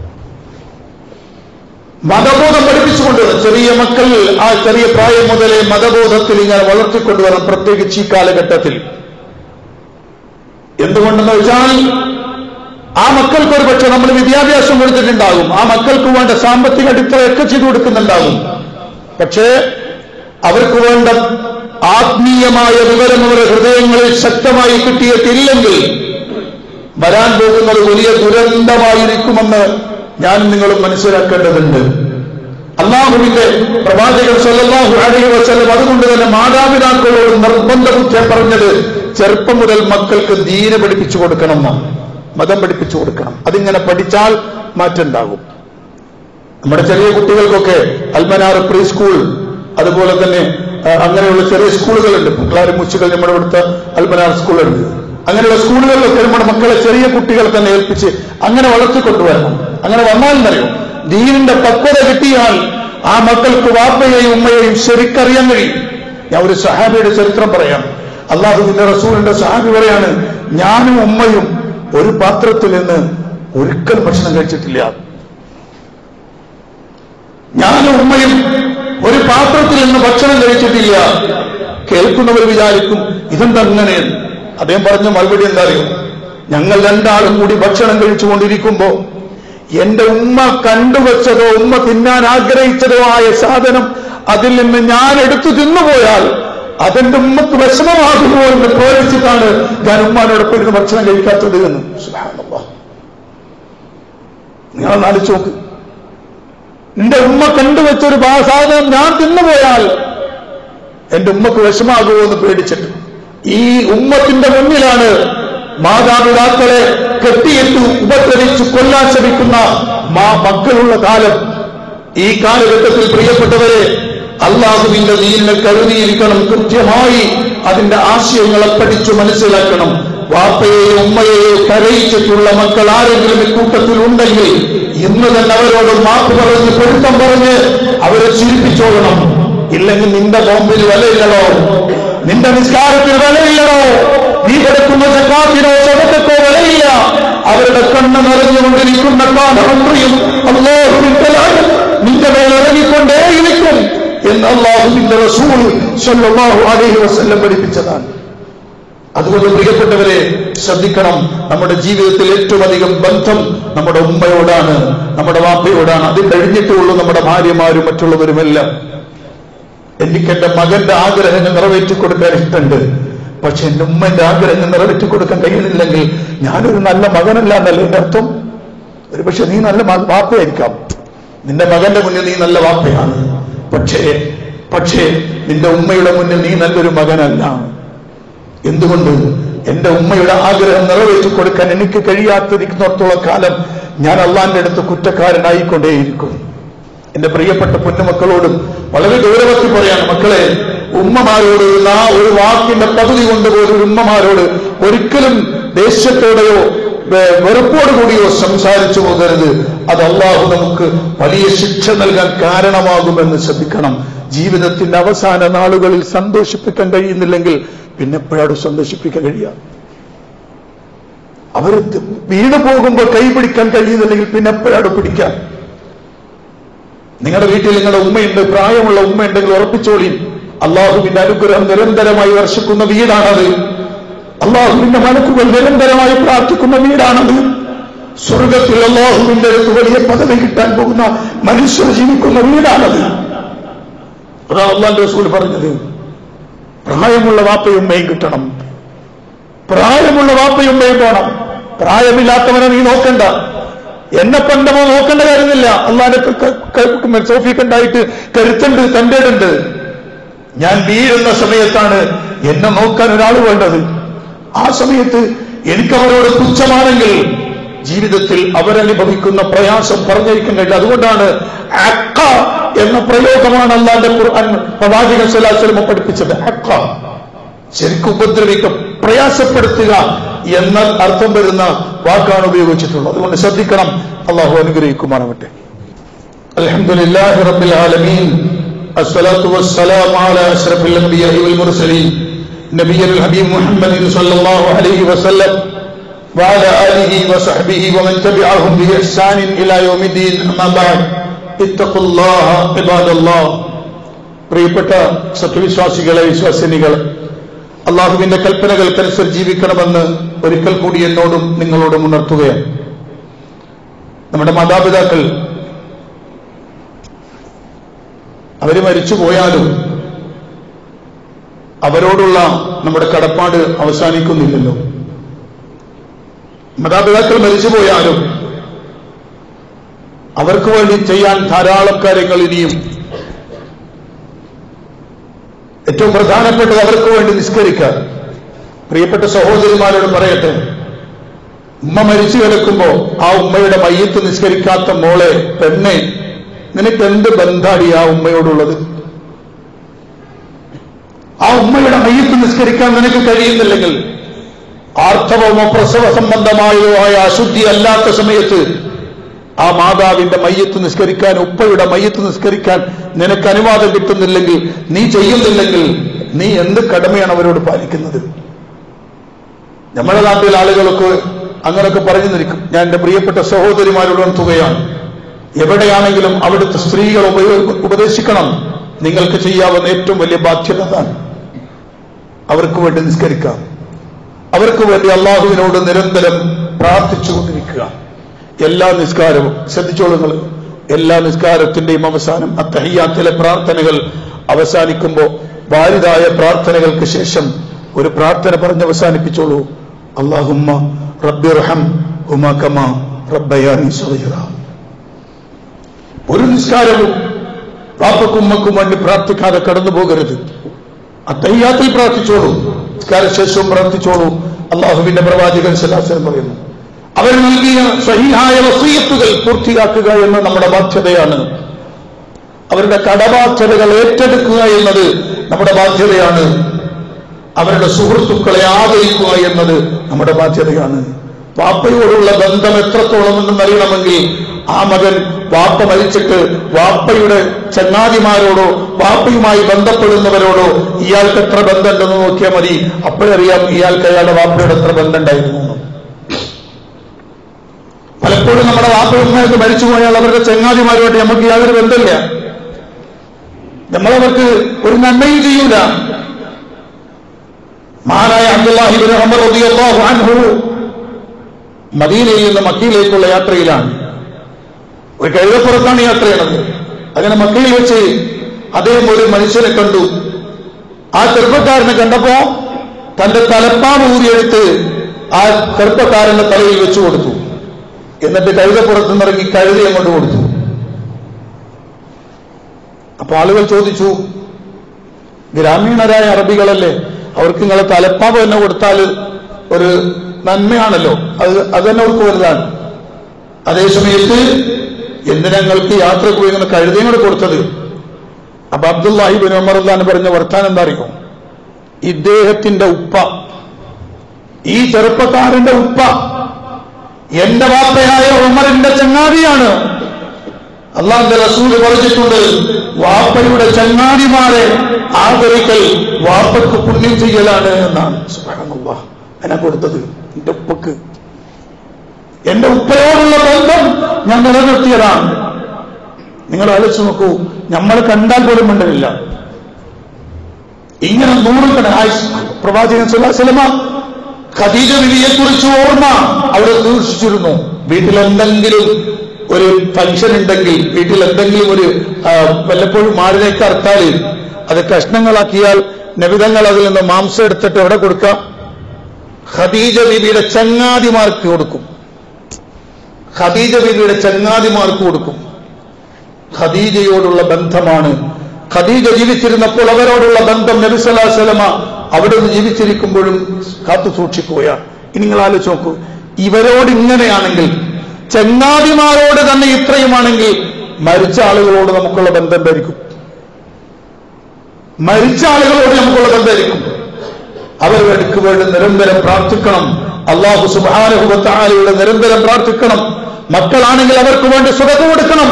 മതബോധം പഠിപ്പിച്ചുകൊണ്ടുവരണം. ചെറിയ മക്കൾ ആ ചെറിയ പ്രായം മുതലേ മതബോധത്തിൽ ഇങ്ങനെ വളർത്തിക്കൊണ്ടുവരണം, പ്രത്യേകിച്ച് ഈ കാലഘട്ടത്തിൽ. എന്തുകൊണ്ടെന്ന് വെച്ചാൽ ആ മക്കൾക്ക് ഒരു പക്ഷെ നമ്മൾ വിദ്യാഭ്യാസം കൊടുത്തിട്ടുണ്ടാകും, ആ മക്കൾക്ക് വേണ്ട സാമ്പത്തിക അടിത്തറയൊക്കെ ചെയ്തു കൊടുക്കുന്നുണ്ടാകും. പക്ഷേ അവർക്ക് വേണ്ട ആത്മീയമായ വിവരം അവരുടെ ഹൃദയങ്ങളിൽ ശക്തമായി കിട്ടിയിട്ടില്ലെങ്കിൽ വരാൻ പോകുന്നത് വലിയ ദുരന്തമായിരിക്കുമെന്ന് ഞാൻ നിങ്ങളും മനസ്സിലാക്കേണ്ടതുണ്ട്. അല്ലാഹുവിന്റെ പ്രവാചകൻ സല്ലല്ലാഹു അലൈഹി വസല്ലം അതുകൊണ്ട് തന്നെ മാതാപിതാക്കളോട് നിർബന്ധബുദ്ധിയെ പറഞ്ഞത് ചെറുപ്പം മുതൽ മക്കൾക്ക് ദീന പഠിപ്പിച്ചു കൊടുക്കണം, മതം പഠിപ്പിച്ചു കൊടുക്കണം. അതിങ്ങനെ പഠിച്ചാൽ മാറ്റം ഉണ്ടാകും. നമ്മുടെ ചെറിയ കുട്ടികൾക്കൊക്കെ അൽമനാർ പ്രീ സ്കൂൾ, അതുപോലെ തന്നെ അങ്ങനെയുള്ള ചെറിയ സ്കൂളുകളുണ്ട്. പിള്ളേർ മുച്ചുകൾ നമ്മുടെ ഇവിടുത്തെ അൽമനാർ സ്കൂളുണ്ട്. അങ്ങനെയുള്ള സ്കൂളുകളിലൊക്കെ നമ്മുടെ മക്കളെ ചെറിയ കുട്ടികളെ തന്നെ ഏൽപ്പിച്ച് അങ്ങനെ വളർത്തിക്കൊണ്ടുവരണം. അങ്ങനെ വന്നാലെന്നറിയോ, ദീനിന്റെ പക്വത കിട്ടിയാൽ ആ മക്കൾക്ക് വാപ്പയെയും ഉമ്മയെയും ശരിക്കറിയാൻ കഴിയും. ഞാൻ ഒരു സഹാബിയുടെ ചരിത്രം പറയാം. അള്ളാഹുവിന്റെ റസൂലിന്റെ സഹാബി പറയാണ്, ഞാനും ഉമ്മയും ഒരു പാത്രത്തിൽ നിന്ന് ഒരിക്കൽ ഭക്ഷണം കഴിച്ചിട്ടില്ല. ഞാനും ഉമ്മയും ഒരു പാത്രത്തിൽ നിന്ന് ഭക്ഷണം കഴിച്ചിട്ടില്ല. കേൾക്കുന്നവർ വിചാരിക്കും ഇതെന്തങ്ങനെ. അദ്ദേഹം പറഞ്ഞ മറുപടി എന്താ അറിയോ, ഞങ്ങൾ രണ്ടാളും കൂടി ഭക്ഷണം കഴിച്ചുകൊണ്ടിരിക്കുമ്പോ എന്റെ ഉമ്മ കണ്ടുവച്ചതോ ഉമ്മ തിന്നാൻ ആഗ്രഹിച്ചതോ ആയ സാധനം അതിൽ നിന്ന് ഞാൻ എടുത്തു തിന്നുപോയാൽ അതെന്റെ ഉമ്മക്ക് വിഷമമാകുമോ എന്ന് പ്രേരിച്ചിട്ടാണ് ഞാൻ ഉമ്മാനോടൊപ്പം ഇരുന്ന് ഭക്ഷണം കഴിക്കാത്തത് എന്ന്. സുബ്ഹാനല്ലാഹ്, നിങ്ങൾ ആലോചിച്ച് നോക്ക്. എന്റെ ഉമ്മ കണ്ടുവച്ചൊരു സാധനം ഞാൻ തിന്നുപോയാൽ എന്റെ ഉമ്മക്ക് വിഷമാകുമോ എന്ന് പേടിച്ചിട്ട് ഈ ഉമ്മത്തിന്റെ മുന്നിലാണ് മാതാപിതാക്കളെ കെട്ടിയിട്ട് ഉപദ്രവിച്ച് കൊല്ലാൻ ശ്രമിക്കുന്ന മക്കളുള്ള കാലം. ഈ കാലഘട്ടത്തിൽ പ്രിയപ്പെട്ടവരെ, അള്ളാഹുവിന്റെ ദീനിനെ കരുതിയിരിക്കണം. കൃത്യമായി അതിന്റെ ആശയങ്ങളെ പഠിച്ചു മനസ്സിലാക്കണം. വാപ്പയെയോ ഉമ്മയെയോ കരയിച്ചിട്ടുള്ള മക്കൾ ആരെങ്കിലും ഇക്കൂട്ടത്തിൽ ഉണ്ടെങ്കിൽ ഇന്ന് തന്നെ അവരോട് മാപ്പ് പറഞ്ഞ് പൊരുത്തം പറഞ്ഞ് അവരെ ചിരിപ്പിച്ചോളണം. ഇല്ലെങ്കിൽ നിന്റെ ബോംബിൽ വിലയില്ലടോ, നിന്റെ നിസ്കാരത്തിന് വിലയില്ലടോ, നീ കൊടുക്കുന്ന സക്കാത്തിനോ സദഖക്കോ വിലയില്ല. അവരുടെ കണ്ണ് നിറഞ്ഞുകൊണ്ടിരിക്കുന്ന കാലമന്ത്രിയും അല്ലാഹുവിന്റെ നിന്റെ മേൽ ഇറങ്ങിക്കൊണ്ടേയിരിക്കും എന്ന് അല്ലാഹുവിന്റെ റസൂൽ സ്വല്ലല്ലാഹു അലൈഹി വസല്ലം പഠിപ്പിച്ചതാണ്. അതുകൊണ്ട് പ്രിയപ്പെട്ടവരെ ശ്രദ്ധിക്കണം. നമ്മുടെ ജീവിതത്തിൽ ഏറ്റവും അധികം ബന്ധം നമ്മുടെ ഉമ്മയോടാണ്, നമ്മുടെ വാപ്പയോടാണ്. അത് കഴിഞ്ഞിട്ടുള്ളൂ നമ്മുടെ ഭാര്യമാരും മറ്റുള്ളവരുമെല്ലാം. എനിക്ക് എന്റെ മകന്റെ ആഗ്രഹങ്ങൾ നിറവേറ്റി കൊടുക്കാൻ ഇഷ്ടമുണ്ട്, പക്ഷെ എന്റെ ഉമ്മന്റെ ആഗ്രഹങ്ങൾ നിറവേറ്റി കൊടുക്കാൻ കഴിയുന്നില്ലെങ്കിൽ ഞാനൊരു നല്ല മകനല്ല എന്നല്ല എന്റെ അർത്ഥം. ഒരു പക്ഷെ നീ നല്ല വാപ്പയായിരിക്കാം, നിന്റെ മകന്റെ മുന്നിൽ നീ നല്ല വാപ്പയാണ്. പക്ഷേ നിന്റെ ഉമ്മയുടെ മുന്നിൽ നീ നല്ലൊരു മകനല്ല. എന്തുകൊണ്ട്? എന്റെ ഉമ്മയുടെ ആഗ്രഹം നിറവേറ്റി കൊടുക്കാൻ എനിക്ക് കഴിയാത്തിരിക്കുന്നിടത്തോളം കാലം ഞാൻ അള്ളാന്റെ അടുത്ത് കുറ്റക്കാരനായിക്കൊണ്ടേയിരിക്കും. എന്റെ പ്രിയപ്പെട്ട പൊന്നുമക്കളോടും വളരെ ഗൗരവത്തിൽ പറയാണ്, മക്കളെ, ഉമ്മമാരോട് ആ ഒരു വാക്കിന്റെ പകുതി കൊണ്ടുപോലും ഒരു ഉമ്മമാരോട് ഒരിക്കലും ദേഷ്യത്തോടെയോ വെറുപ്പോടുകൂടിയോ സംസാരിച്ചു പോകരുത്. അത് അള്ളാഹു നമുക്ക് വലിയ ശിക്ഷ നൽകാൻ കാരണമാകുമെന്ന് ശ്രദ്ധിക്കണം. ജീവിതത്തിന്റെ അവസാന നാളുകളിൽ സന്തോഷിപ്പിക്കാൻ കഴിയുന്നില്ലെങ്കിൽ പിന്നെ എപ്പോഴാണ് സന്തോഷിപ്പിക്കാൻ കഴിയുക? അവർ വീണു പോകുമ്പോൾ കൈ പിടിക്കാൻ കഴിയുന്നില്ലെങ്കിൽ പിന്നെ എപ്പോഴാണ് പിടിക്കാൻ? നിങ്ങളുടെ വീട്ടിൽ നിങ്ങളുടെ ഉമ്മയുണ്ട്, പ്രായമുള്ള ഉമ്മയുണ്ടെങ്കിൽ ഉറപ്പിച്ചോളി, അള്ളാഹുവിന്റെ അനുഗ്രഹം നിരന്തരമായി വർഷിക്കുന്ന വീടാണത്. അള്ളാഹുവിന്റെ മലക്കുകൾ നിരന്തരമായി പ്രാർത്ഥിക്കുന്ന വീടാണത്. സ്വർഗത്തിൽ അള്ളാഹുവിന്റെ അടുത്ത് വലിയ പദവി കിട്ടാൻ പോകുന്ന മനുഷ്യർ ജീവിക്കുന്ന വീടാണത്. അതാ അള്ളാഹുവിന്റെ റസൂൽ പറഞ്ഞത്, പ്രായമുള്ള വാപ്പയും ഉമ്മയും കിട്ടണം. പ്രായമുള്ള വാപ്പയും ഉമ്മയും വേണം. പ്രായമില്ലാത്തവനെ നീ നോക്കണ്ട, എന്നെ പണ്ടമോ നോക്കേണ്ട കാര്യമില്ല. അള്ളാഹിന്റെ സോഫിക്കുണ്ടായിട്ട് കരുത്തുണ്ട്, തന്റേടുണ്ട്. ഞാൻ വീഴുന്ന സമയത്താണ് എന്നെ നോക്കാൻ ഒരാൾ വേണ്ടത്. ആ സമയത്ത് എനിക്കവരോട് പുച്ഛമാണെങ്കിൽ ജീവിതത്തിൽ അവരനുഭവിക്കുന്ന പ്രയാസം പറഞ്ഞിരിക്കാൻ കഴിയില്ല. അതുകൊണ്ടാണ് അക്ക എന്ന പ്രയോഗമാണ് അള്ളാന്റെ ഖുർആൻ പ്രവാചകൻ സ്വല്ലല്ലാഹു അലൈഹി വസല്ലം പഠിപ്പിച്ചത്. അക്ക ശരിക്കും ഉപദ്രവിക്കുക, പ്രയാസപ്പെടുത്തുക എന്ന അർത്ഥം വരുന്ന വാക്കാണ് ഉപയോഗിച്ചിട്ടുള്ളത്. അതുകൊണ്ട് ശ്രദ്ധിക്കണം. അള്ളാഹു അനുഗ്രഹിക്കുമാറാവട്ടെ. അൽഹംദുലില്ലാഹി റബ്ബിൽ ആലമീൻ, അസ്സലാത്തു വസ്സലാമു അലാ അശ്റഫിൽ അംബിയാഇ വൽ മുർസലീൻ നബിയിൽ ഹബീബ് മുഹമ്മദ് സ്വല്ലല്ലാഹു അലൈഹി വസല്ലം വഅലാ ആലിഹി വസഹ്ബിഹി വമൻ തബിഅഹും ബിഇഹ്സാൻ ഇലാ യൗമിദ്ദീൻ. അമ്മാ ബഅദ്, ഇത്തഖുല്ലാഹ ഇബാദല്ലാഹ്. പ്രിയപ്പെട്ട സത്യവിശ്വാസികളെ, വിശ്വാസിനികളെ, അള്ളാഹുവിന്റെ കൽപ്പനകൾക്കനുസരിച്ച് ജീവിക്കണമെന്ന് ഒരിക്കൽ കൂടി എന്നോടും നിങ്ങളോടും ഉണർത്തുകയാണ്. നമ്മുടെ മാതാപിതാക്കൾ അവര് മരിച്ചു പോയാലും അവരോടുള്ള നമ്മുടെ കടപ്പാട് അവസാനിക്കുന്നില്ലല്ലോ. മാതാപിതാക്കൾ മരിച്ചു പോയാലും അവർക്ക് വേണ്ടി ചെയ്യാൻ ധാരാളം കാര്യങ്ങൾ ഇനിയും. ഏറ്റവും പ്രധാനപ്പെട്ടത് അവർക്ക് വേണ്ടി നിസ്കരിക്കാൻ. പ്രിയപ്പെട്ട സഹോദരിമാരോട് പറയട്ടെ, ഉമ്മ മരിച്ചു കിടക്കുമ്പോ ആ ഉമ്മയുടെ മയ്യത്ത് നിസ്കരിക്കാത്ത മോളെ, പെണ്ണെ, നിനക്ക് എന്ത് ബന്ധാടി ആ ഉമ്മയോടുള്ളത്? ആ ഉമ്മയുടെ മയ്യത്ത് നിസ്കരിക്കാൻ നിനക്ക് കഴിയുന്നില്ലെങ്കിൽ, ആർത്തവമോ പ്രസവ സംബന്ധമായോ ആയ അശുദ്ധി അല്ലാത്ത സമയത്ത് ആ മാതാവിന്റെ മയ്യത്ത് നിസ്കരിക്കാൻ, ഉപ്പയുടെ മയ്യത്ത് നിസ്കരിക്കാൻ നിനക്ക് അനുവാദം കിട്ടുന്നില്ലെങ്കിൽ, നീ ചെയ്യുന്നില്ലെങ്കിൽ, നീ എന്ത് കടമയാണ് അവരോട് പാലിക്കുന്നത്? നമ്മുടെ നാട്ടിൽ ആളുകളൊക്കെ അങ്ങനെയൊക്കെ പറഞ്ഞു നിൽക്കും. ഞാൻ എന്റെ പ്രിയപ്പെട്ട സഹോദരിമാരോട് ഉണർത്തുകയാണ്, എവിടെയാണെങ്കിലും അവിടുത്തെ സ്ത്രീകൾ ഉപദേശിക്കണം. നിങ്ങൾക്ക് ചെയ്യാവുന്ന ഏറ്റവും വലിയ ബാധ്യത അതാണ്. അവർക്ക് വേണ്ടി നിസ്കരിക്കാം, അവർക്ക് വേണ്ടി അള്ളാഹുവിനോട് നിരന്തരം പ്രാർത്ഥിച്ചുകൊണ്ടിരിക്കുക. എല്ലാ നിസ്കാരവും ശ്രദ്ധിച്ചോളൂ നിങ്ങൾ, എല്ലാ നിസ്കാരത്തിന്റെയും അവസാനം അത്തഹിയ്യാത്തിലെ പ്രാർത്ഥനകൾ അവസാനിക്കുമ്പോൾ വാരിദായ പ്രാർത്ഥനകൾക്ക് ശേഷം ഒരു പ്രാർത്ഥന പറഞ്ഞ് അവസാനിപ്പിച്ചോളൂ. അല്ലാഹുമ്മ റബ്ബിർഹം ഹുമാ കമാ റബ്ബയാനി സഗീറാ. ഒരു നിസ്കാരവും പാപ്പക്കും ഉമ്മക്കും വേണ്ടി പ്രാർത്ഥിക്കാതെ കടന്നു പോകരുത്. അത്തഹിയ്യാത്തിൽ പ്രാർത്ഥിച്ചോളൂ, നിസ്കാരശേഷവും പ്രാർത്ഥിച്ചോളൂ. അള്ളാഹുവിന്റെ പ്രവാചകൻ സ്വല്ലല്ലാഹു അലൈഹി വസല്ലം പറയുന്നു, അവർ നൽകിയ സ്വഹീഹായ വസിയ്യത്തുകൾ പൂർത്തിയാക്കുക എന്ന നമ്മുടെ ബാധ്യതയാണ്. അവരുടെ കടബാധ്യതകൾ ഏറ്റെടുക്കുക എന്നത് നമ്മുടെ ബാധ്യതയാണ്. അവരുടെ സുഹൃത്തുക്കളെ ആദരിക്കുക എന്നത് നമ്മുടെ ബാധ്യതയാണ്. വാപ്പയോടുള്ള ബന്ധം എത്രത്തോളം എന്നറിയണമെങ്കിൽ ആ മകൻ വാപ്പ മരിച്ചിട്ട് വാപ്പയുടെ ചങ്ങാതിമാരോടോ വാപ്പയുമായി ബന്ധപ്പെടുന്നവരോടോ ഇയാൾക്ക് എത്ര ബന്ധമുണ്ടെന്ന് നോക്കിയാൽ മതി. അപ്പോഴറിയാം ഇയാൾക്ക് അയാളുടെ വാപ്പയോട് എത്ര ബന്ധമുണ്ടായിരുന്നു. പലപ്പോഴും നമ്മുടെ വാപ്പയുമായിട്ട് മരിച്ചുപോയാൽ അവരുടെ ചങ്ങാതിമാരുമായിട്ട് നമുക്ക് യാതൊരു ബന്ധമില്ല, നമ്മളവർക്ക് ഒരു നന്മയും ചെയ്യൂല. മഹാനായ അബ്ദുല്ലാഹി ഇബ്നു ഉമർ റളിയല്ലാഹു അൻഹു മദീനയിൽ നിന്ന് മക്കയിലേക്കുള്ള യാത്രയിലാണ്. ഒരു കഴുതപ്പുറത്താണ് യാത്ര ചെയ്യണത്. അങ്ങനെ മക്കയിൽ വെച്ച് അദ്ദേഹം ഒരു മനുഷ്യനെ കണ്ടു. ആ ചെറുപ്പക്കാരനെ കണ്ടപ്പോ തന്റെ തലപ്പാവ് ഊരിയെടുത്ത് ആ ചെറുപ്പക്കാരന്റെ തലയിൽ വെച്ചു കൊടുത്തു. എന്നിട്ട് കഴുതപ്പുറത്ത് നിന്നിറങ്ങി കഴുതി അങ്ങോട്ട് കൊടുത്തു. അപ്പൊ ആളുകൾ ചോദിച്ചു, ഗ്രാമീണരായ അറബികളല്ലേ, അവർക്ക് നിങ്ങളെ തലപ്പാവ് തന്നെ കൊടുത്താൽ ഒരു നന്മയാണല്ലോ, അത് അത് തന്നെ അവർക്ക് വലുതാണ്. അതേസമയത്ത് എന്തിനങ്ങൾക്ക് യാത്രക്ക് പോയി ഇങ്ങനെ കഴുതയും കൂടെ കൊടുത്തത്? അപ്പൊ അബ്ദുല്ലാഹി ഇബ്നു ഉമർ റളിയല്ലാഹു അൻഹു പറഞ്ഞ വർത്താനം എന്താ അറിയോ? ഇദ്ദേഹത്തിന്റെ ഉപ്പ, ഈ ചെറുപ്പക്കാരന്റെ ഉപ്പ എന്റെ വാപ്പയായ ഉമറിന്റെ ചങ്ങാതിയാണ്. അല്ലാഹുവിന്റെ റസൂൽ പറഞ്ഞിട്ടുണ്ട്, വാപ്പയുടെ ചങ്ങാതിമാരെ ആദരിക്കൽ വാപ്പക്ക് പുണ്യം ചെയ്യലാണ് എന്നാണ്. സുബ്ഹാനല്ലാഹ്, എന്നെ കൊടുത്തത് എന്റെ ഉപ്പക്ക്, എന്റെ ഉപ്പയോടുള്ള ബന്ധം ഞാൻ നിലനിർത്തിയതാണ്. നിങ്ങൾ ആലോചിച്ച് നോക്കൂ, നമ്മൾ കണ്ടാൽ പോലും മിണ്ടലില്ല. ഇങ്ങനെ നൂറുകണ പ്രവാചകൻ സല്ലല്ലാഹു അലൈഹി വസല്ലം ഖദീജ ബിവിയെ കുറിച്ച് ഓർമ്മ അവിടെ സൂക്ഷിച്ചിരുന്നു. വീട്ടിൽ എന്തെങ്കിലും ഒരു ഫംഗ്ഷൻ ഉണ്ടെങ്കിൽ, വീട്ടിൽ എന്തെങ്കിലും ഒരു വല്ലപ്പോഴും മാറിലേക്ക് അറുത്താൽ അത് കഷ്ണങ്ങളാക്കിയാൽ നബിതങ്ങൾ അതിൽ നിന്ന് മാംസം എടുത്തിട്ട് എവിടെ കൊടുക്കാം? ഖദീജ ബിവിയുടെ ചങ്ങാതിമാർക്ക് കൊടുക്കും. ഖദീജ ബിവിയുടെ ചങ്ങാതിമാർക്ക് കൊടുക്കും. ഖദീജയോടുള്ള ബന്ധമാണ്. ഖദീജ ജീവിച്ചിരുന്നപ്പോൾ അവരോടുള്ള ബന്ധം നബി സല്ലല്ലാഹു അലൈഹി വസല്ലമ അവിടെ നിന്ന് ജീവിച്ചിരിക്കുമ്പോഴും കാത്തു സൂക്ഷിക്കുകയാണ്. ഇനി നിങ്ങൾ ആലോചിച്ച് നോക്കൂ, ഇവരോട് ഇങ്ങനെയാണെങ്കിൽ, ചങ്ങാതിമാരോട് തന്നെ ഇത്രയുമാണെങ്കിൽ, മരിച്ച ആളുകളോട് നമുക്കുള്ള ബന്ധം എന്തായിരിക്കും? മരിച്ച ആളുകളോട് നമുക്കുള്ള ബന്ധമായിരിക്കും. അവർക്ക് വേണ്ടി നിരന്തരം പ്രാർത്ഥിക്കണം. അല്ലാഹു സുബ്ഹാനഹു വ തആലയുടെ നിരന്തരം പ്രാർത്ഥിക്കണം. മക്കളാണെങ്കിൽ അവർക്ക് വേണ്ടി സ്വതക്ക കൊടുക്കണം.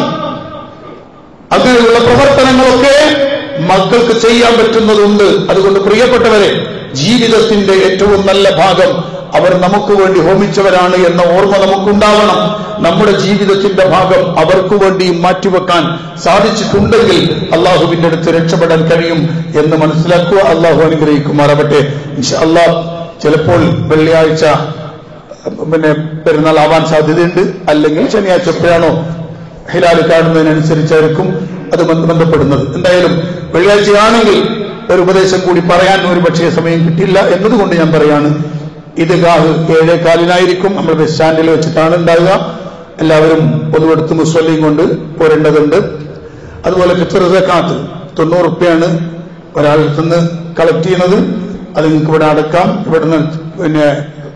അങ്ങനെയുള്ള പ്രവർത്തനങ്ങളൊക്കെ മക്കൾക്ക് ചെയ്യാൻ പറ്റുന്നതുണ്ട്. അതുകൊണ്ട് പ്രിയപ്പെട്ടവരെ, ജീവിതത്തിന്റെ ഏറ്റവും നല്ല ഭാഗം അവർ നമുക്ക് വേണ്ടി ഹോമിച്ചവരാണ് എന്ന ഓർമ്മ നമുക്കുണ്ടാവണം. നമ്മുടെ ജീവിതത്തിന്റെ ഭാഗം അവർക്ക് വേണ്ടി മാറ്റിവെക്കാൻ സാധിച്ചിട്ടുണ്ടെങ്കിൽ അള്ളാഹുവിന്റെ അടുത്ത് രക്ഷപ്പെടാൻ കഴിയും എന്ന് മനസ്സിലാക്കുക. അള്ളാഹു അനുഗ്രഹിക്കുമാറാവട്ടെ. ഇൻഷാ അല്ലാഹ് ചിലപ്പോൾ വെള്ളിയാഴ്ച പിന്നെ പെരുന്നാൾ ആവാൻ സാധ്യതയുണ്ട്, അല്ലെങ്കിൽ ശനിയാഴ്ച എപ്പോഴാണോ ഹിലാൽ കാണുന്നതിനനുസരിച്ചായിരിക്കും അത് ബന്ധപ്പെടുന്നത്. എന്തായാലും വെള്ളിയാഴ്ചയാണെങ്കിൽ ഒരു ഉപദേശം കൂടി പറയാൻ ഒരു പക്ഷേ സമയം കിട്ടില്ല എന്നതുകൊണ്ട് ഞാൻ പറയാണ്. ഇത് ഗാഹ് ഏഴേകാലിനായിരിക്കും. നമ്മൾ ബസ് സ്റ്റാൻഡിൽ വെച്ചിട്ടാണ് ഉണ്ടാവുക. എല്ലാവരും പൊതുവെടുത്ത് മുസ്വല്ലിയും കൊണ്ട് പോരേണ്ടതുണ്ട്. അതുപോലെ ഫിത്ർ സക്കാത്ത് തൊണ്ണൂറ് റുപ്യാണ് ഒരാളിൽ നിന്ന് കളക്ട് ചെയ്യുന്നത്. അത് നിങ്ങൾക്ക് ഇവിടെ അടക്കാം. ഇവിടുന്ന് പിന്നെ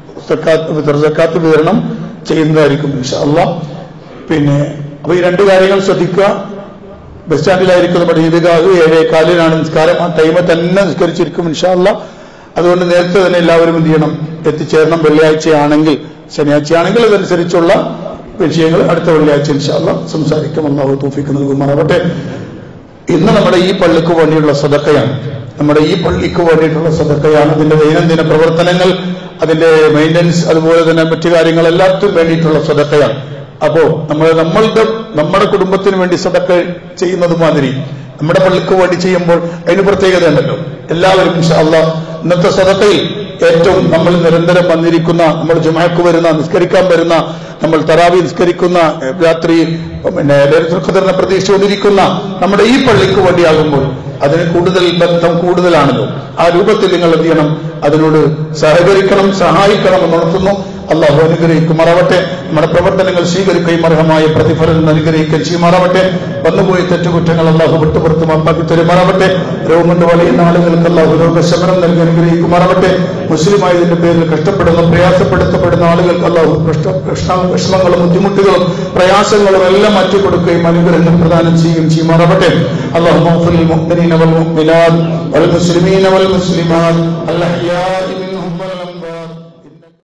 ഫിത്ർ സക്കാത്ത് വിതരണം ചെയ്യുന്നതായിരിക്കും ഇൻഷാ അല്ലാഹ്. പിന്നെ അപ്പൊ ഈ രണ്ട് കാര്യങ്ങൾ ശ്രദ്ധിക്കുക. ബസ് സ്റ്റാൻഡിലായിരിക്കും നമ്മുടെ ഈദ്ഗാഹ്. ഏഴേകാലിനാണ് നിസ്കാരം. ആ ടൈമിൽ തന്നെ നിസ്കരിച്ചിരിക്കും ഇൻഷാ അല്ലാഹ്. അതുകൊണ്ട് നേരത്തെ തന്നെ എല്ലാവരും എന്ത് ചെയ്യണം? എത്തിച്ചേരണം. വെള്ളിയാഴ്ചയാണെങ്കിൽ, ശനിയാഴ്ചയാണെങ്കിൽ അതനുസരിച്ചുള്ള വിഷയങ്ങൾ അടുത്ത വെള്ളിയാഴ്ച ഇൻഷാ അല്ലാഹ് സംസാരിക്കും. അല്ലാഹു തൗഫീഖ് നൽകുമാറാവട്ടെ. ഇന്ന് നമ്മുടെ ഈ പള്ളിക്ക് വേണ്ടിയുള്ള സദഖയാണ്. നമ്മുടെ ഈ പള്ളിക്ക് വേണ്ടിയിട്ടുള്ള സദഖയാണ്. അതിന്റെ ദൈനംദിന പ്രവർത്തനങ്ങൾ, അതിന്റെ മെയിൻ്റനൻസ്, അതുപോലെ തന്നെ മറ്റു കാര്യങ്ങളെല്ലാത്തിനും വേണ്ടിയിട്ടുള്ള സദഖയാണ്. അപ്പോ നമ്മൾ നമ്മളുടെ നമ്മുടെ കുടുംബത്തിന് വേണ്ടി സദഖ ചെയ്യുന്നത് മാതിരി നമ്മുടെ പള്ളിക്ക് വേണ്ടി ചെയ്യുമ്പോൾ അതിന് പ്രത്യേകത ഉണ്ടല്ലോ. എല്ലാവരും ഇൻഷാ അല്ലാഹ് ഇന്നത്തെ സദഖയിൽ ഏറ്റവും നമ്മൾ നിരന്തരം വന്നിരിക്കുന്ന, നമ്മൾ ജുമഅക്ക് വരുന്ന, നിസ്കരിക്കാൻ വരുന്ന, നമ്മൾ തറാവി നിസ്കരിക്കുന്ന, രാത്രി പിന്നെ ലൈലത്തുൽ ഖദറിനെ പ്രതീക്ഷ വന്നിരിക്കുന്ന നമ്മുടെ ഈ പള്ളിക്ക് വേണ്ടിയാകുമ്പോൾ അതിന് കൂടുതൽ ബന്ധം കൂടുതലാണല്ലോ. ആ രൂപത്തിൽ നിങ്ങൾ എന്ത് ചെയ്യണം? അതിനോട് സഹകരിക്കണം, സഹായിക്കണം എന്നുണർത്തുന്നു. അള്ളാഹു അനുഗ്രഹിക്കുമാറാവട്ടെ. നമ്മുടെ പ്രവർത്തനങ്ങൾ സ്വീകരിക്കുകയും അർഹമായ പ്രതിഫലം അനുഗ്രഹിക്കുകയും ചെയ്യുമാറാവട്ടെ. വന്നുപോയി തെറ്റുകുറ്റങ്ങൾ അള്ളാഹു വിട്ടുപുറത്ത് മാപ്പാക്കി തരുമാറാവട്ടെ. രോഗം കൊണ്ട് വലയുന്ന ആളുകൾക്ക് അള്ളാഹു രോഗശമനം നൽകി അനുഗ്രഹിക്കുമാറാവട്ടെ. മുസ്ലിമായതിന്റെ പേരിൽ കഷ്ടപ്പെടുന്ന, പ്രയാസപ്പെടുത്തപ്പെടുന്ന ആളുകൾക്ക് അള്ളാഹു വിഷമങ്ങളും ബുദ്ധിമുട്ടുകളും പ്രയാസങ്ങളും എല്ലാം മാറ്റിക്കൊടുക്കുകയും അനുഗ്രഹങ്ങൾ പ്രദാനം ചെയ്യുകയും ചെയ്യുമാറാവട്ടെ. അള്ളാഹു മുഅ്മിനീന വൽ മുഅ്മിനാത്ത് വൽ മുസ്ലിമീന വൽ മുസ്ലിമാത്ത് അൽ അഹ്യാഇ